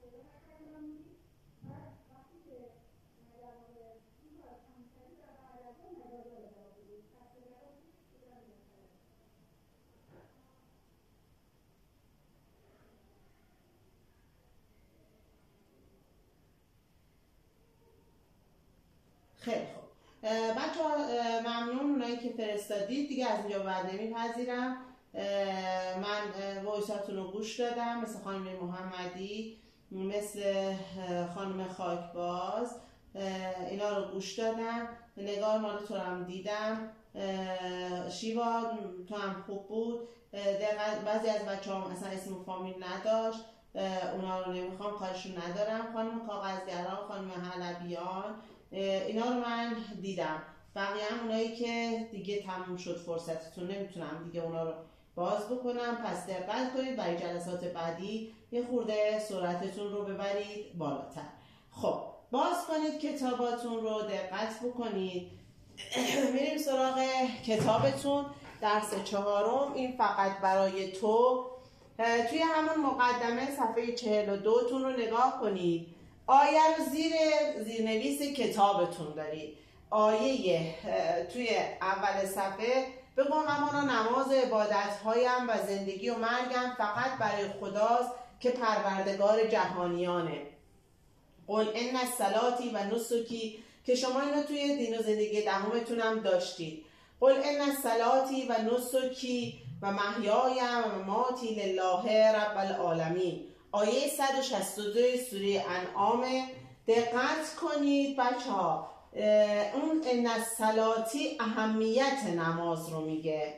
خیلی خوب بچه ها، ممنون اونایی که فرستادید. دیگه از اینجا بعد نمیپذیرم. من وایساتون رو گوش دادم، مثل خانم محمدی، مثل خانم خاکباز، اینا رو گوش دادم. نگار مال تو هم دیدم. شیوا تو هم خوب بود. بعضی از بچه ها اصلا اسم و فامیل نداشت، اونا رو نمیخوام، کارشون ندارم. خانم کاغذگران، خانم حلبیان، اینا رو من دیدم. بقیه هم اونایی که دیگه تموم شد فرصتتون، نمیتونم دیگه اونا رو باز بکنم. پس دقت کنید برای جلسات بعدی یه خورده سرعتتون رو ببرید بالاتر. خب باز کنید کتاباتون رو، دقت بکنید. میریم سراغ کتابتون. درس چهارم، این فقط برای تو. توی همون مقدمه صفحه چهل و دو تون رو نگاه کنید. آیه رو زیر زیرنویس کتابتون دارید. آیه توی اول صفحه بگو همانا نماز عبادت هایم و زندگی و مرگم فقط برای خداست که پروردگار جهانیانه. قل ان صلاتی و نسکی، که شما اینو توی دین و زندگی دهمتون هم داشتید. قل ان صلاتی و نسکی و محیایم و مماتی لله رب العالمین. آیه صد و شصت و دو سوره انعام. دقت کنید بچه ها، اون ان الصلاتی اهمیت نماز رو میگه،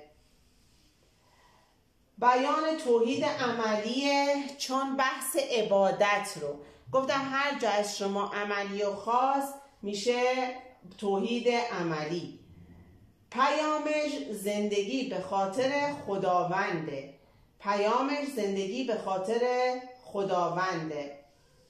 بیان توحید عملیه، چون بحث عبادت رو گفتم هر جا از شما عملی و خاص میشه توحید عملی. پیامش زندگی به خاطر خداونده، پیامش زندگی به خاطر خداونده.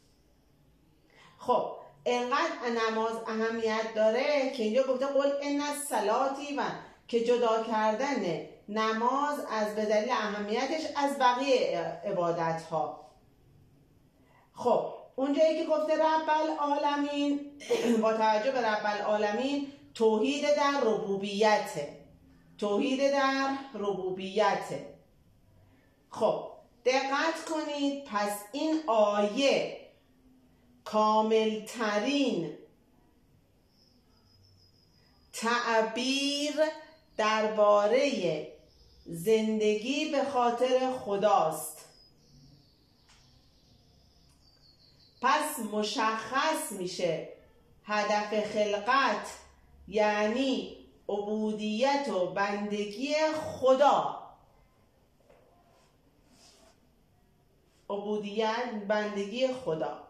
خب اینقدر نماز اهمیت داره که اینجا گفته قل ان الصلاتی، و که جدا کردن نماز از به دلیل اهمیتش از بقیه عبادت ها. خب اونجایی که گفته رب العالمین، با توجه به رب العالمین توحید در ربوبیته، توحید در ربوبیته. خب دقت کنید، پس این آیه کامل ترین تعبیر درباره زندگی به خاطر خداست. پس مشخص میشه هدف خلقت یعنی عبودیت و بندگی خدا، عبودیت بندگی خدا.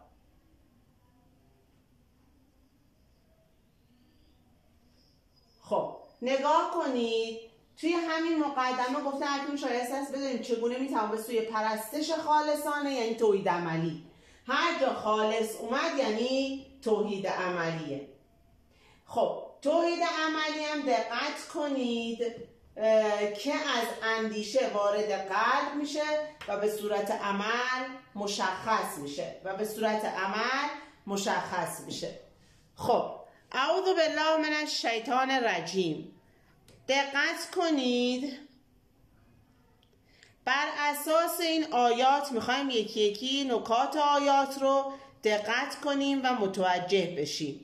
خب نگاه کنید، توی همین مقدمه گفتن اکنون شایسته است بدونیم چگونه میتوان به سوی پرستش خالصانه، یعنی توحید عملی. هر جا خالص اومد یعنی توحید عملیه. خب توحید عملی هم دقت کنید که از اندیشه وارد قلب میشه و به صورت عمل مشخص میشه و به صورت عمل مشخص میشه. خب اعوذ بالله من الشیطان الرجیم. دقت کنید، بر اساس این آیات میخوایم یکی یکی نکات آیات رو دقت کنیم و متوجه بشیم.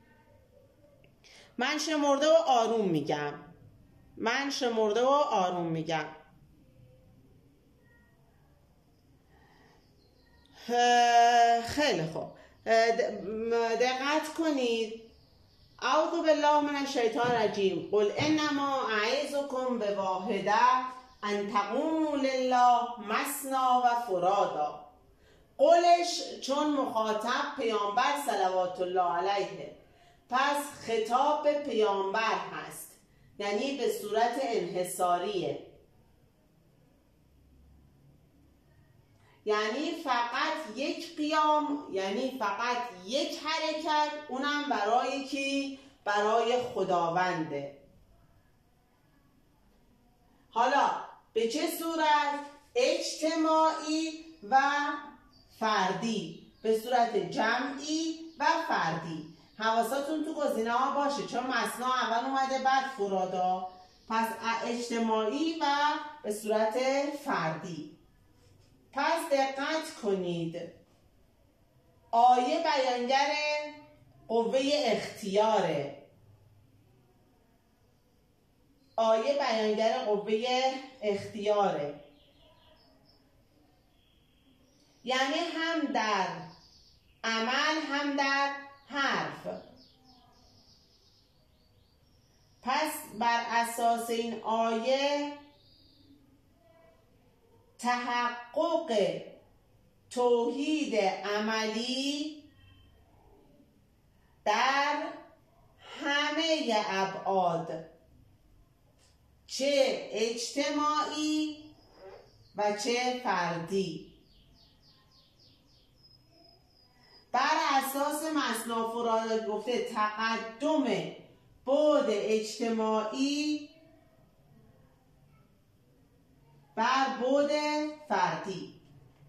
من شمرده و آروم میگم، من شمرده و آروم میگم. خیلی خوب، دقت کنید. اعوذ بالله من الشیطان الرجیم. قل انما اعظکم بواحده ان تقوموا لله مثنی و فرادا. قولش چون مخاطب پیامبر صلوات الله علیه، پس خطاب به پیامبر هست، یعنی به صورت انحصاریه. یعنی فقط یک قیام، یعنی فقط یک حرکت، اونم برای کی؟ برای خداونده. حالا به چه صورت؟ اجتماعی و فردی، به صورت جمعی و فردی. حواستون تو گزینه ها باشه چون مثنا اول اومده بعد فرادا، پس اجتماعی و به صورت فردی. پس دقت کنید، آیه بیانگر قوه اختیاره، آیه بیانگر قوه اختیاره، یعنی هم در عمل هم در حرف. پس بر اساس این آیه تحقق توحید عملی در همه ابعاد، چه اجتماعی و چه فردی. بر اساس مثنا فرادا گفته تقدم بعد اجتماعی بر بعد فردی.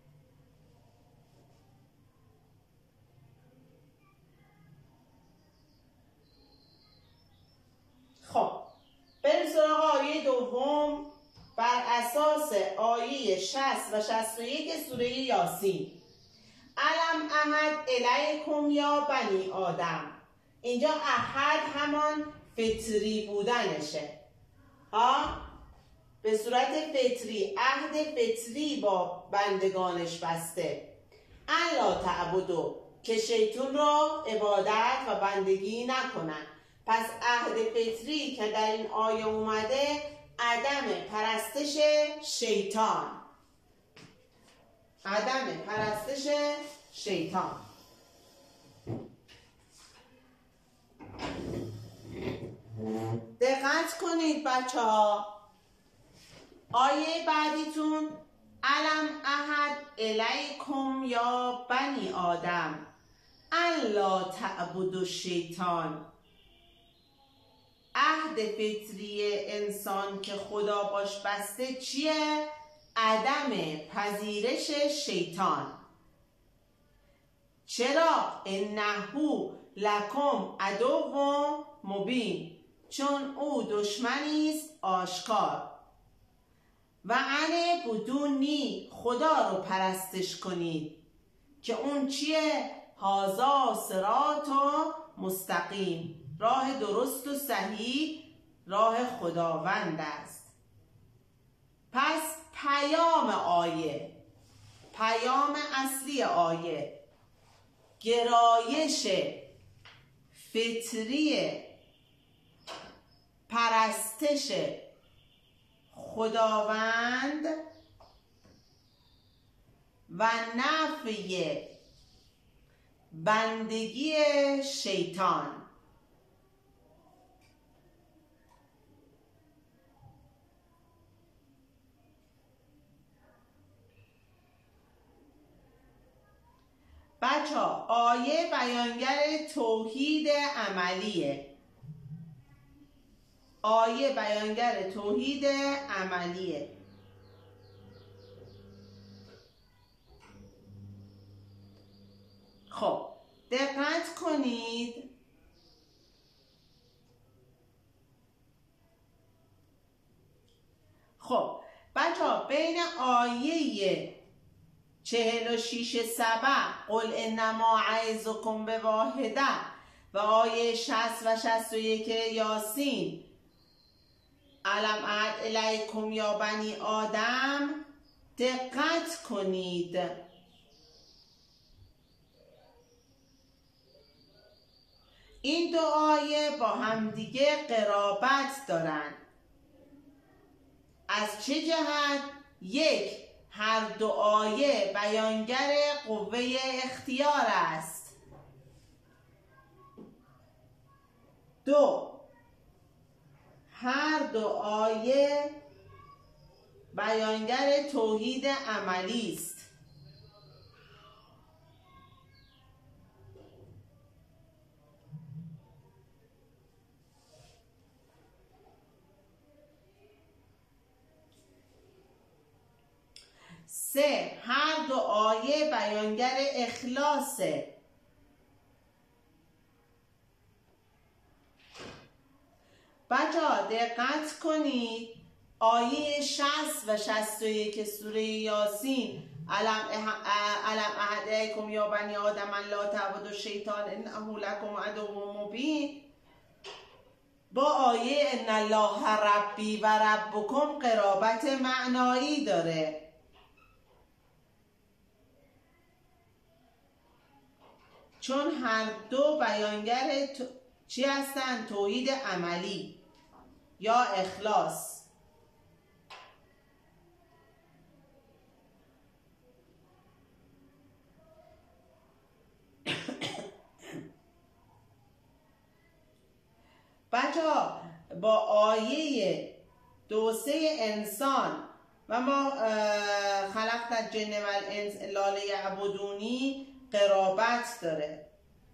خب بریم سراغ آیه دوم. بر اساس آیه شصت و شصت و یک سوره یاسین. الم احد الیکم یا بنی آدم. اینجا احد همان فطری بودنشه، ها، به صورت فطری، عهد فطری با بندگانش بسته. الا تعبدوا، که شیطان را عبادت و بندگی نکنن. پس عهد فطری که در این آیه اومده عدم پرستش شیطان، عدم پرستش شیطان. دقت کنید بچه ها، آیه بعدیتون الم احد الیکم یا بنی آدم الا تعبدوا شیطان. عهد فطری انسان که خدا باش بسته چیه؟ عدم پذیرش شیطان. چرا؟ انه لکم عدو مبین، چون او دشمنی است آشکار. و ان بدونی، خدا رو پرستش کنید که اون چیه؟ هازا صراط مستقیم، راه درست و صحیح راه خداوند است. پس پیام آیه، پیام اصلی آیه گرایش فطری پرستش خداوند و نفی بندگی شیطان. بچه ها آیه بیانگر توحید عملیه، آیه بیانگر توحید عملیه. خب دقت کنید، خب بچه ها بین آیه چهل و شیش سبع قل انما اعظکم بواحده و آیه شصت و شصت و یک یاسین الم احد الیکم یا بنی آدم دقت کنید. این دو آیه با همدیگه قرابت دارن. از چه جهت؟ یک، هر دو آیه بیانگر قوه اختیار است. دو، هر دو آیه بیانگر توحید عملی است. سه، هر دو آیه بیانگر اخلاصه. بچه‌ها دقت کنید، آیه شصت و شصت و یک سوره یاسین، علم علم احد الیکم یا بنی آدم لا تعبدوا الشیطان انه لکم عدو مبین، با آیه ان الله ربی و ربکم قرابت معنایی داره. چون هر دو بیانگر تو... چی هستن؟ توحید عملی یا اخلاص. بچه‌ها با آیه دو سه انسان و ما خلقت الجن و الانس الا لیعبدونی قرابت داره.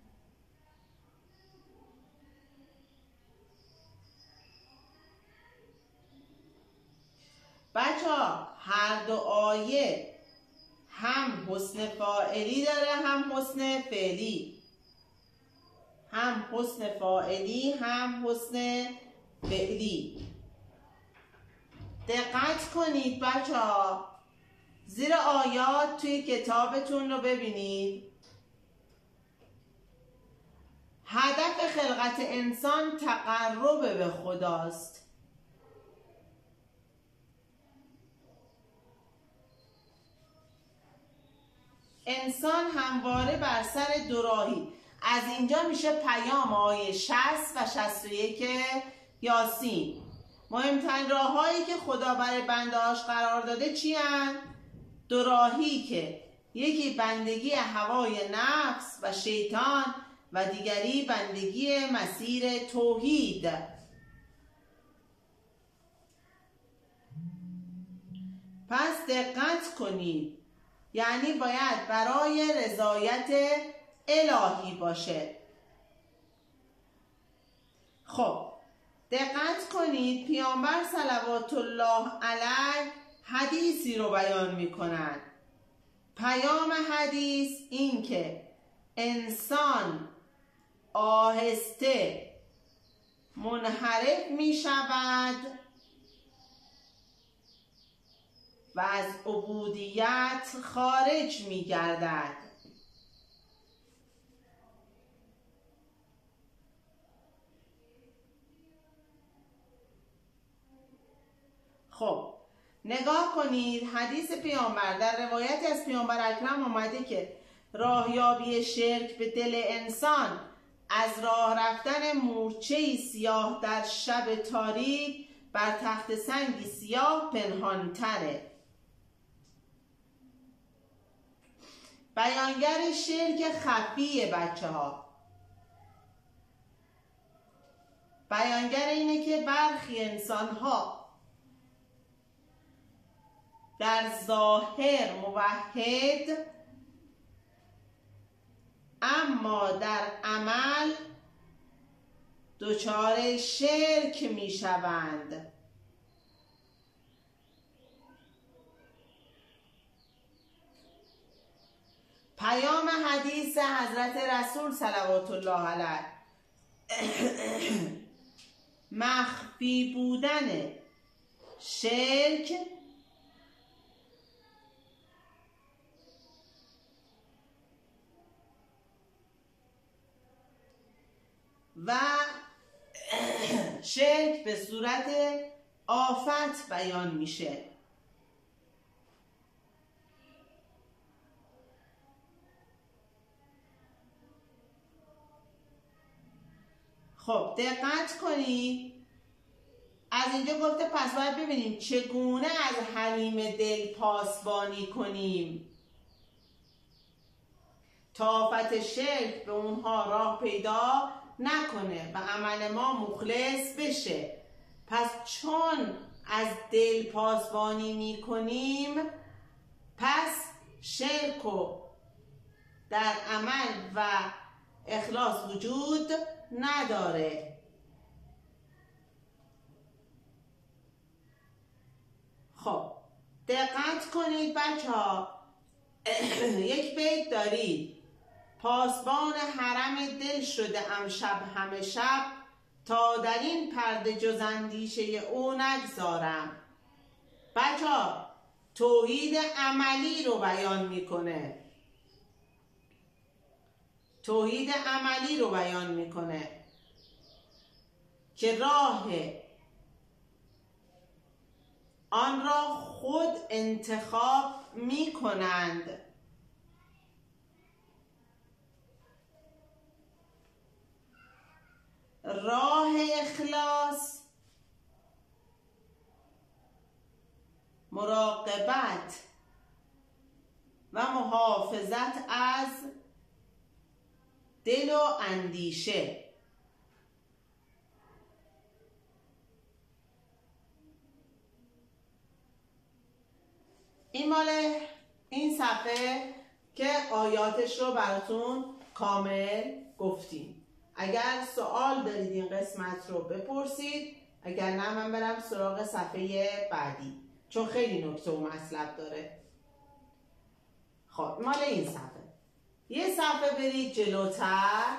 بچه‌ها هر دو آیه هم حسن فاعلی داره هم حسن فعلی، هم حسن فاعلی هم حسن فعلی. دقت کنید بچه‌ها، زیر آیات توی کتابتون رو ببینید. هدف خلقت انسان تقرب به خداست. انسان همواره بر سر دوراهی. از اینجا میشه پیام آیه شصت و شصت و یک یاسین. مهمترین راههایی که خدا برای بنده‌هاش قرار داده چی هن؟ دوراهی، که یکی بندگی هوای نفس و شیطان و دیگری بندگی مسیر توحید. پس دقت کنید، یعنی باید برای رضایت الهی باشه. خب دقت کنید، پیامبر صلوات الله علیه حدیثی رو بیان میکنن. پیام حدیث این که انسان آهسته منحرف می شود و از عبودیت خارج می گردد. خب نگاه کنید، حدیث پیامبر در روایتی از پیامبر اکرم آمده که راهیابی شرک به دل انسان از راه رفتن مورچه‌ای سیاه در شب تاریک بر تخت سنگی سیاه پنهان تره. بیانگر شرک خفیه بچه ها. بیانگر اینه که برخی انسان ها در ظاهر موحد اما در عمل دچار شرک می شوند. پیام حدیث حضرت رسول صلوات الله علیه، مخفی بودن شرک و شرک به صورت آفت بیان میشه. خب دقت کنید، از اینجا گفته پس باید ببینیم چگونه از حمیم دل پاسبانی کنیم تا آفت شرک به اونها راه پیدا نکنه و عمل ما مخلص بشه. پس چون از دل پاسبانی می کنیم، پس شرک و در عمل و اخلاص وجود نداره. خب دقت کنید بچه ها، یک بیت دارید: پاسبان حرم دل شده ام شب همه شب، تا در این پرده جز اندیشه او نگذارم. بچه ها توحید عملی رو بیان میکنه، توحید عملی رو بیان میکنه که راه آن را خود انتخاب میکنند. راه اخلاص مراقبت و محافظت از دل و اندیشه. این مال این صفحه که آیاتش رو براتون کامل گفتیم. اگر سوال دارید این قسمت رو بپرسید، اگر نه من برم سراغ صفحه بعدی چون خیلی نکته و مطلب داره. خب مال این صفحه یه صفحه برید جلوتر،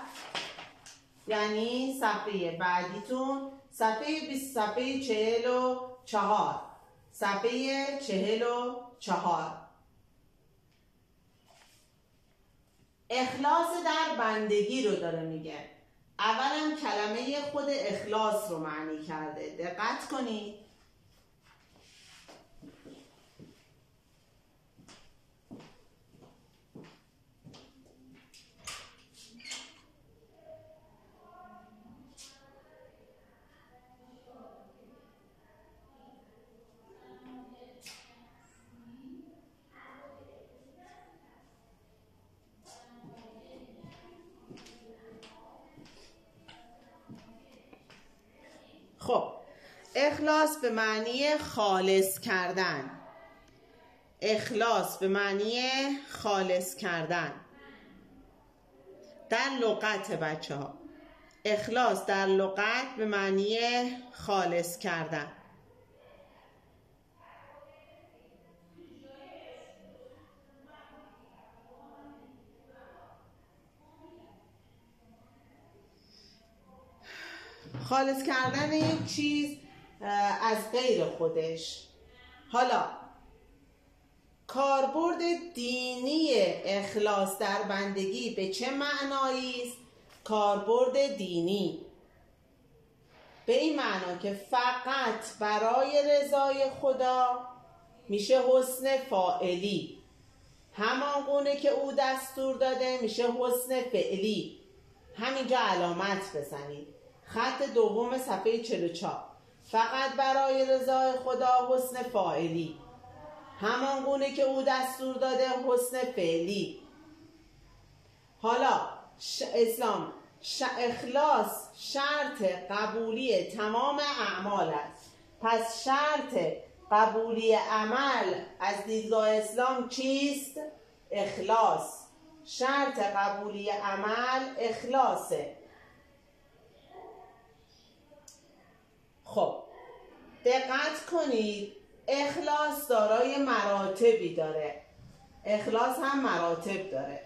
یعنی صفحه بعدیتون صفحه بیست، صفحه چهل و چهار، صفحه چهل و چهار. اخلاص در بندگی رو داره میگه. اولا کلمه خود اخلاص رو معنی کرده، دقت کنید. خب اخلاص به معنی خالص کردن، اخلاص به معنی خالص کردن در لغت بچه ها. اخلاص در لغت به معنی خالص کردن. خالص کردن یک چیز از غیر خودش. حالا کاربرد دینی اخلاص در بندگی به چه معنایی است؟ کاربرد دینی به این معنا که فقط برای رضای خدا میشه حسن فاعلی، همان گونه که او دستور داده میشه حسن فعلی. همینجا علامت بزنید، خط دوم صفحه چهل و چهار. فقط برای رضای خدا حسن فاعلی، همان گونه که او دستور داده حسن فعلی. حالا ش... اسلام ش... اخلاص شرط قبولی تمام اعمال است. پس شرط قبولی عمل از دیدگاه اسلام چیست؟ اخلاص. شرط قبولی عمل اخلاصه. خب دقت کنید، اخلاص دارای مراتبی داره. اخلاص هم مراتب داره.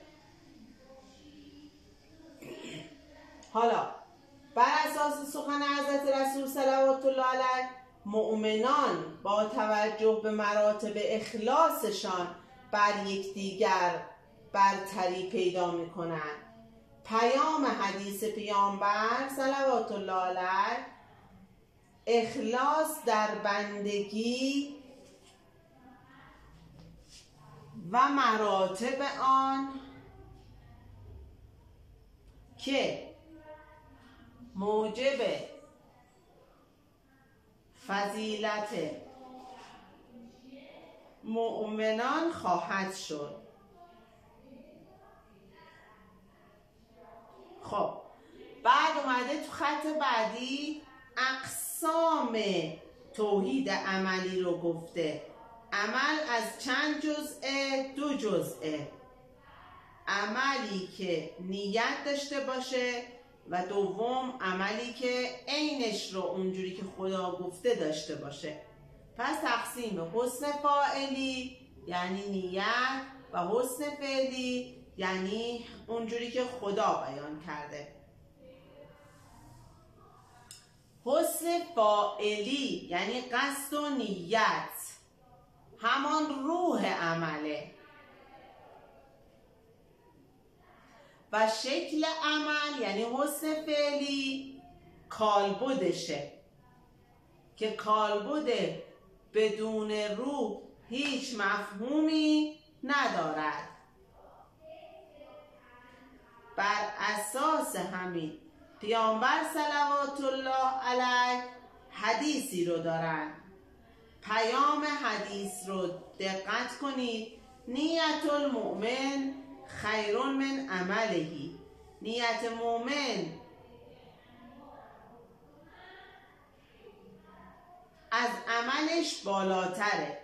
حالا بر اساس سخن حضرت رسول صلوات الله علیه، مؤمنان با توجه به مراتب اخلاصشان بر یکدیگر برتری پیدا میکنند. پیام حدیث پیامبر صلوات الله علیه، اخلاص در بندگی و مراتب آن که موجب فضیلت مؤمنان خواهد شد. خب بعد اومده تو خط بعدی اقسام توحید عملی رو گفته. عمل از چند جزءه؟ دو جزءه. عملی که نیت داشته باشه و دوم عملی که عینش رو اونجوری که خدا گفته داشته باشه. پس تقسیم به حسن فاعلی یعنی نیت و حسن فعلی یعنی اونجوری که خدا بیان کرده. حسن فاعلی یعنی قصد و نیت، همان روح عمله. و شکل عمل یعنی حسن فعلی کالبدشه که کالبد بدون روح هیچ مفهومی ندارد. بر اساس همین پیامبر صلوات الله علیه حدیثی رو دارن. پیام حدیث رو دقت کنید. نیت المؤمن خیر من عملهی. نیت مؤمن از عملش بالاتره.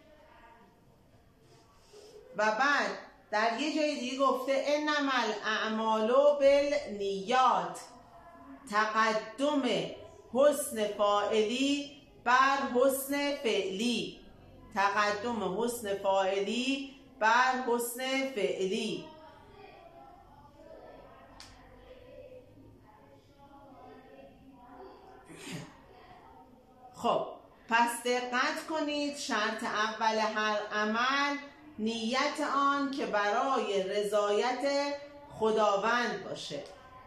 و بعد در یه جای دیگه گفته انما الاعمال بالنیات، تقدم حسن فاعلی بر حسن فعلی. تقدم حسن فاعلی بر حسن فعلی. خب پس دقت کنید، شرط اول هر عمل نیت آن که برای رضایت خداوند باشه.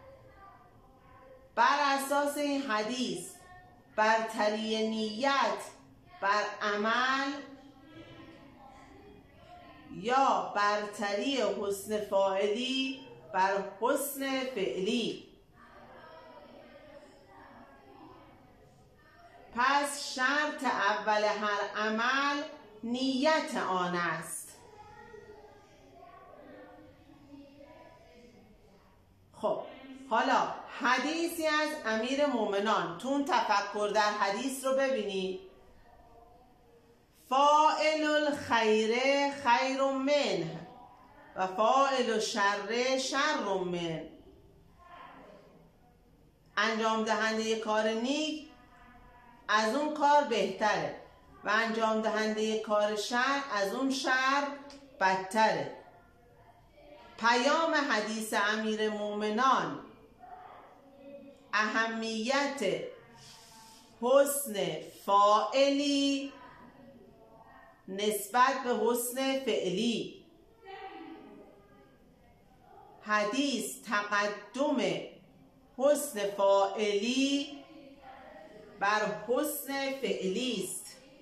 بر اساس این حدیث برتری نیت بر عمل یا برتری حسن فاعلی بر حسن فعلی. پس شرط اول هر عمل نیت آن است. خب حالا حدیثی از امیر مومنان، تون تفکر در حدیث رو ببینید. فاعل الخیر خیر منه و فاعل الشر شر منه. انجام دهنده کار نیک از اون کار بهتره و انجام دهنده کار شر از اون شر بدتره. پیام حدیث امیر مومنان اهمیت حسن فاعلی نسبت به حسن فعلی. حدیث تقدم حسن فاعلی بر حسن فعلی است.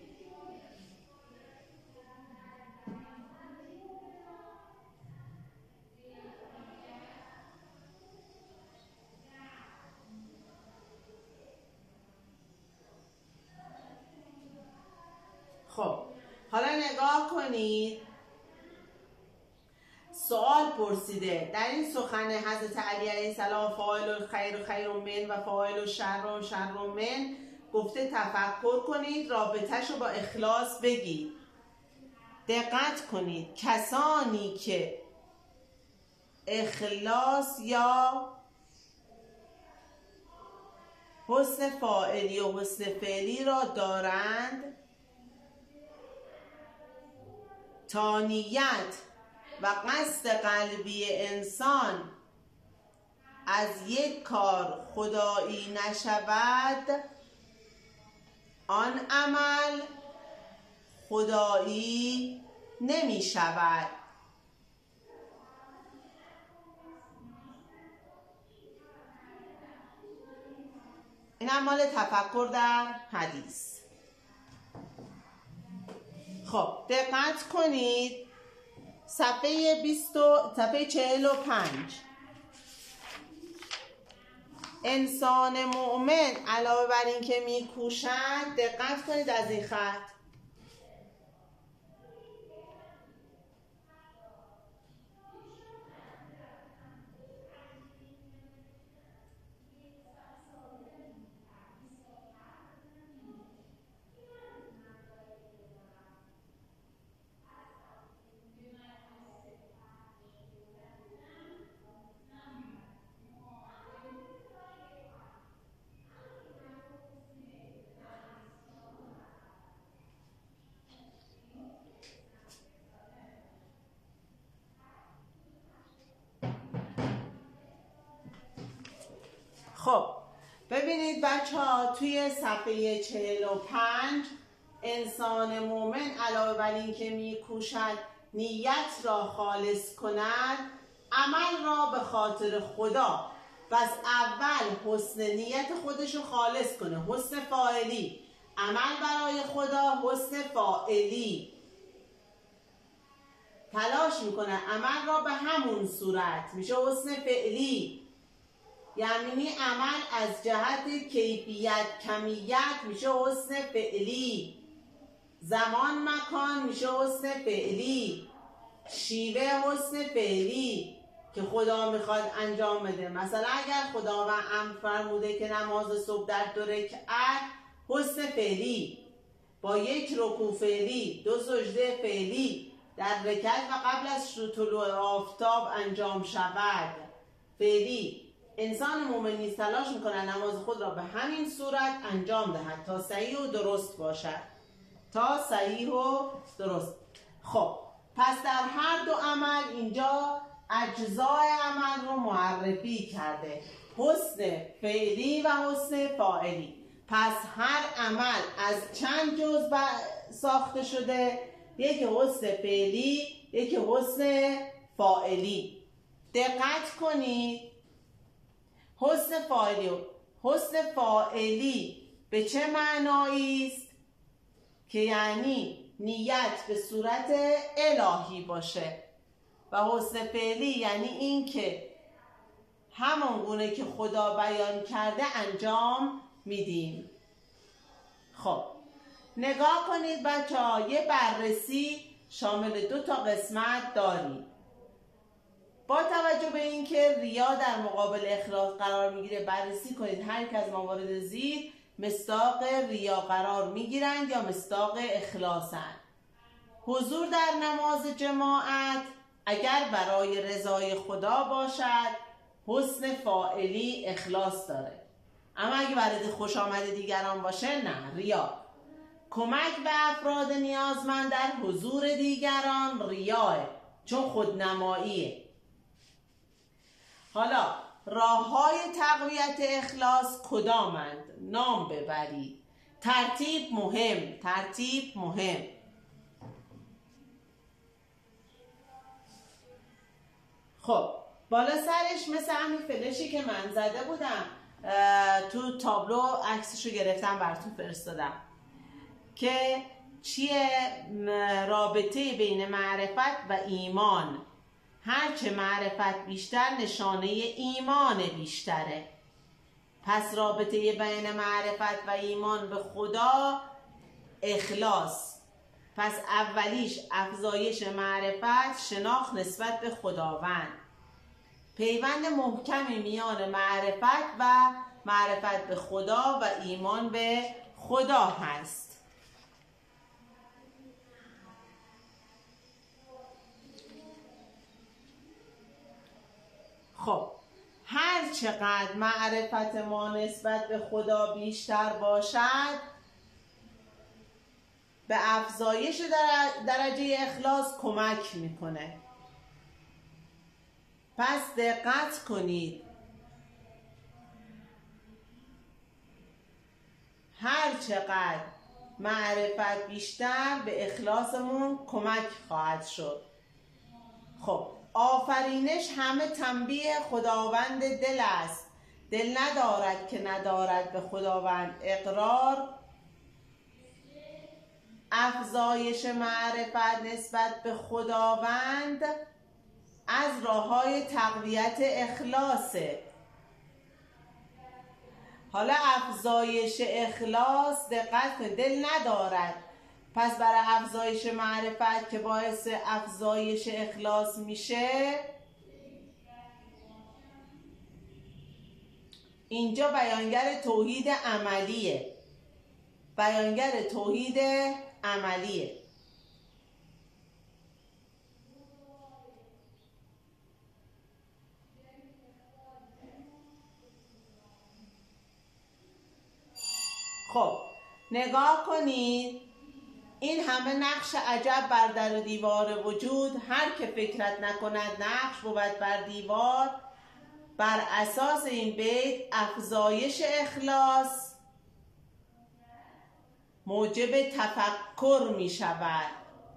خب حالا نگاه کنید، سوال پرسیده در این سخن حضرت علی علیه السلام فاعل الخیر خیر من و فاعل الشر شر من، گفته تفکر کنید، رابطه‌شو با اخلاص بگید. دقت کنید، کسانی که اخلاص یا حسن فاعلی و حسن فعلی را دارند، تا نیت و قصد قلبی انسان از یک کار خدایی نشود، آن عمل خدایی نمی شود. این مال تفکر در حدیث. خب دقت کنید، صفحه بیست و صفحه چهل و پنج. انسان مؤمن علاوه بر این که میکوشد، دقت کنید از این خط، خب ببینید بچه ها، توی صفحه چهل و پنج انسان مومن علاوه بر این که میکوشد نیت را خالص کند، عمل را به خاطر خدا، پس اول حسن نیت خودش رو خالص کنه، حسن فاعلی، عمل برای خدا، حسن فاعلی، تلاش میکنه عمل را به همون صورت، میشه حسن فعلی، یعنی عمل از جهت کیفیت کمیت میشه حسن فعلی، زمان مکان میشه حسن فعلی، شیوه حسن فعلی که خدا میخواد انجام بده. مثلا اگر خداوند امر فرموده که نماز صبح در دو رکعت، حسن فعلی با یک رکوع فعلی، دو سجده فعلی در رکعت و قبل از طلوع آفتاب انجام شود، فعلی. انسان مومن نیز تلاش میکنه نماز خود را به همین صورت انجام دهد تا صحیح و درست باشد، تا صحیح و درست. خب پس در هر دو عمل اینجا اجزای عمل رو معرفی کرده، حسن فعلی و حسن فاعلی. پس هر عمل از چند جزء ساخته شده؟ یکی حسن فعلی، یکی حسن فاعلی. دقت کنید، حسن فاعلی حسن فاعلی به چه معنایی است؟ که یعنی نیت به صورت الهی باشه، و حسن فعلی یعنی این که همان گونه که خدا بیان کرده انجام میدیم. خب نگاه کنید بچه ها، یه بررسی شامل دو تا قسمت داریم. با توجه به اینکه ریا در مقابل اخلاص قرار میگیره، بررسی کنید هر یک از موارد زیر مصداق ریا قرار میگیرند یا مصداق اخلاصند. حضور در نماز جماعت اگر برای رضای خدا باشد، حسن فاعلی اخلاص داره، اما اگه برای خوش آمد دیگران باشه، نه، ریا. کمک به افراد نیازمند در حضور دیگران ریاه، چون خودنماییه. حالا راه‌های تقویت اخلاص کدامند؟ نام ببرید. ترتیب مهم، ترتیب مهم. خب بالا سرش مثل همین فلشی که من زده بودم تو تابلو عکسشو گرفتم براتون فرستادم که چیه؟ رابطه بین معرفت و ایمان. هرچه معرفت بیشتر نشانه ایمان بیشتره. پس رابطه بین معرفت و ایمان به خدا اخلاص. پس اولیش افزایش معرفت، شناخت نسبت به خداوند. پیوند محکمی میان معرفت و معرفت به خدا و ایمان به خدا هست. خب هر چقدر معرفت ما نسبت به خدا بیشتر باشد، به افزایش درجه اخلاص کمک میکنه. پس دقت کنید، هر چقدر معرفت بیشتر به اخلاصمون کمک خواهد شد. خب آفرینش همه تنبیه خداوند دل است، دل ندارد که ندارد به خداوند اقرار. افزایش معرفت نسبت به خداوند از راه‌های تقویت اخلاصه. حالا افزایش اخلاص، دقت کن، دل ندارد، پس برای افزایش معرفت که باعث افزایش اخلاص میشه، اینجا بیانگر توحید عملیه، بیانگر توحید عملیه. خب نگاه کنید، این همه نقش عجب بر در و دیوار وجود، هر که فکرت نکند نقش بود بر دیوار. بر اساس این بیت افزایش اخلاص موجب تفکر می شود.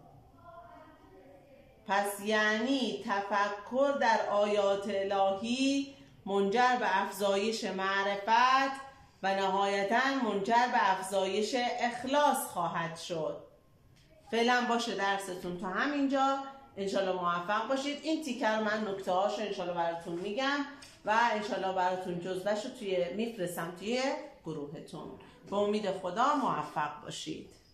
پس یعنی تفکر در آیات الهی منجر به افزایش معرفت و نهایتاً منجر به افزایش اخلاص خواهد شد. فعلا باشه درستون تا همینجا، انشالله موفق باشید. این تیکر رو من نکته هاشو انشالله براتون میگم و انشالله براتون جزوه‌شو توی میفرستم توی گروهتون. به امید خدا موفق باشید.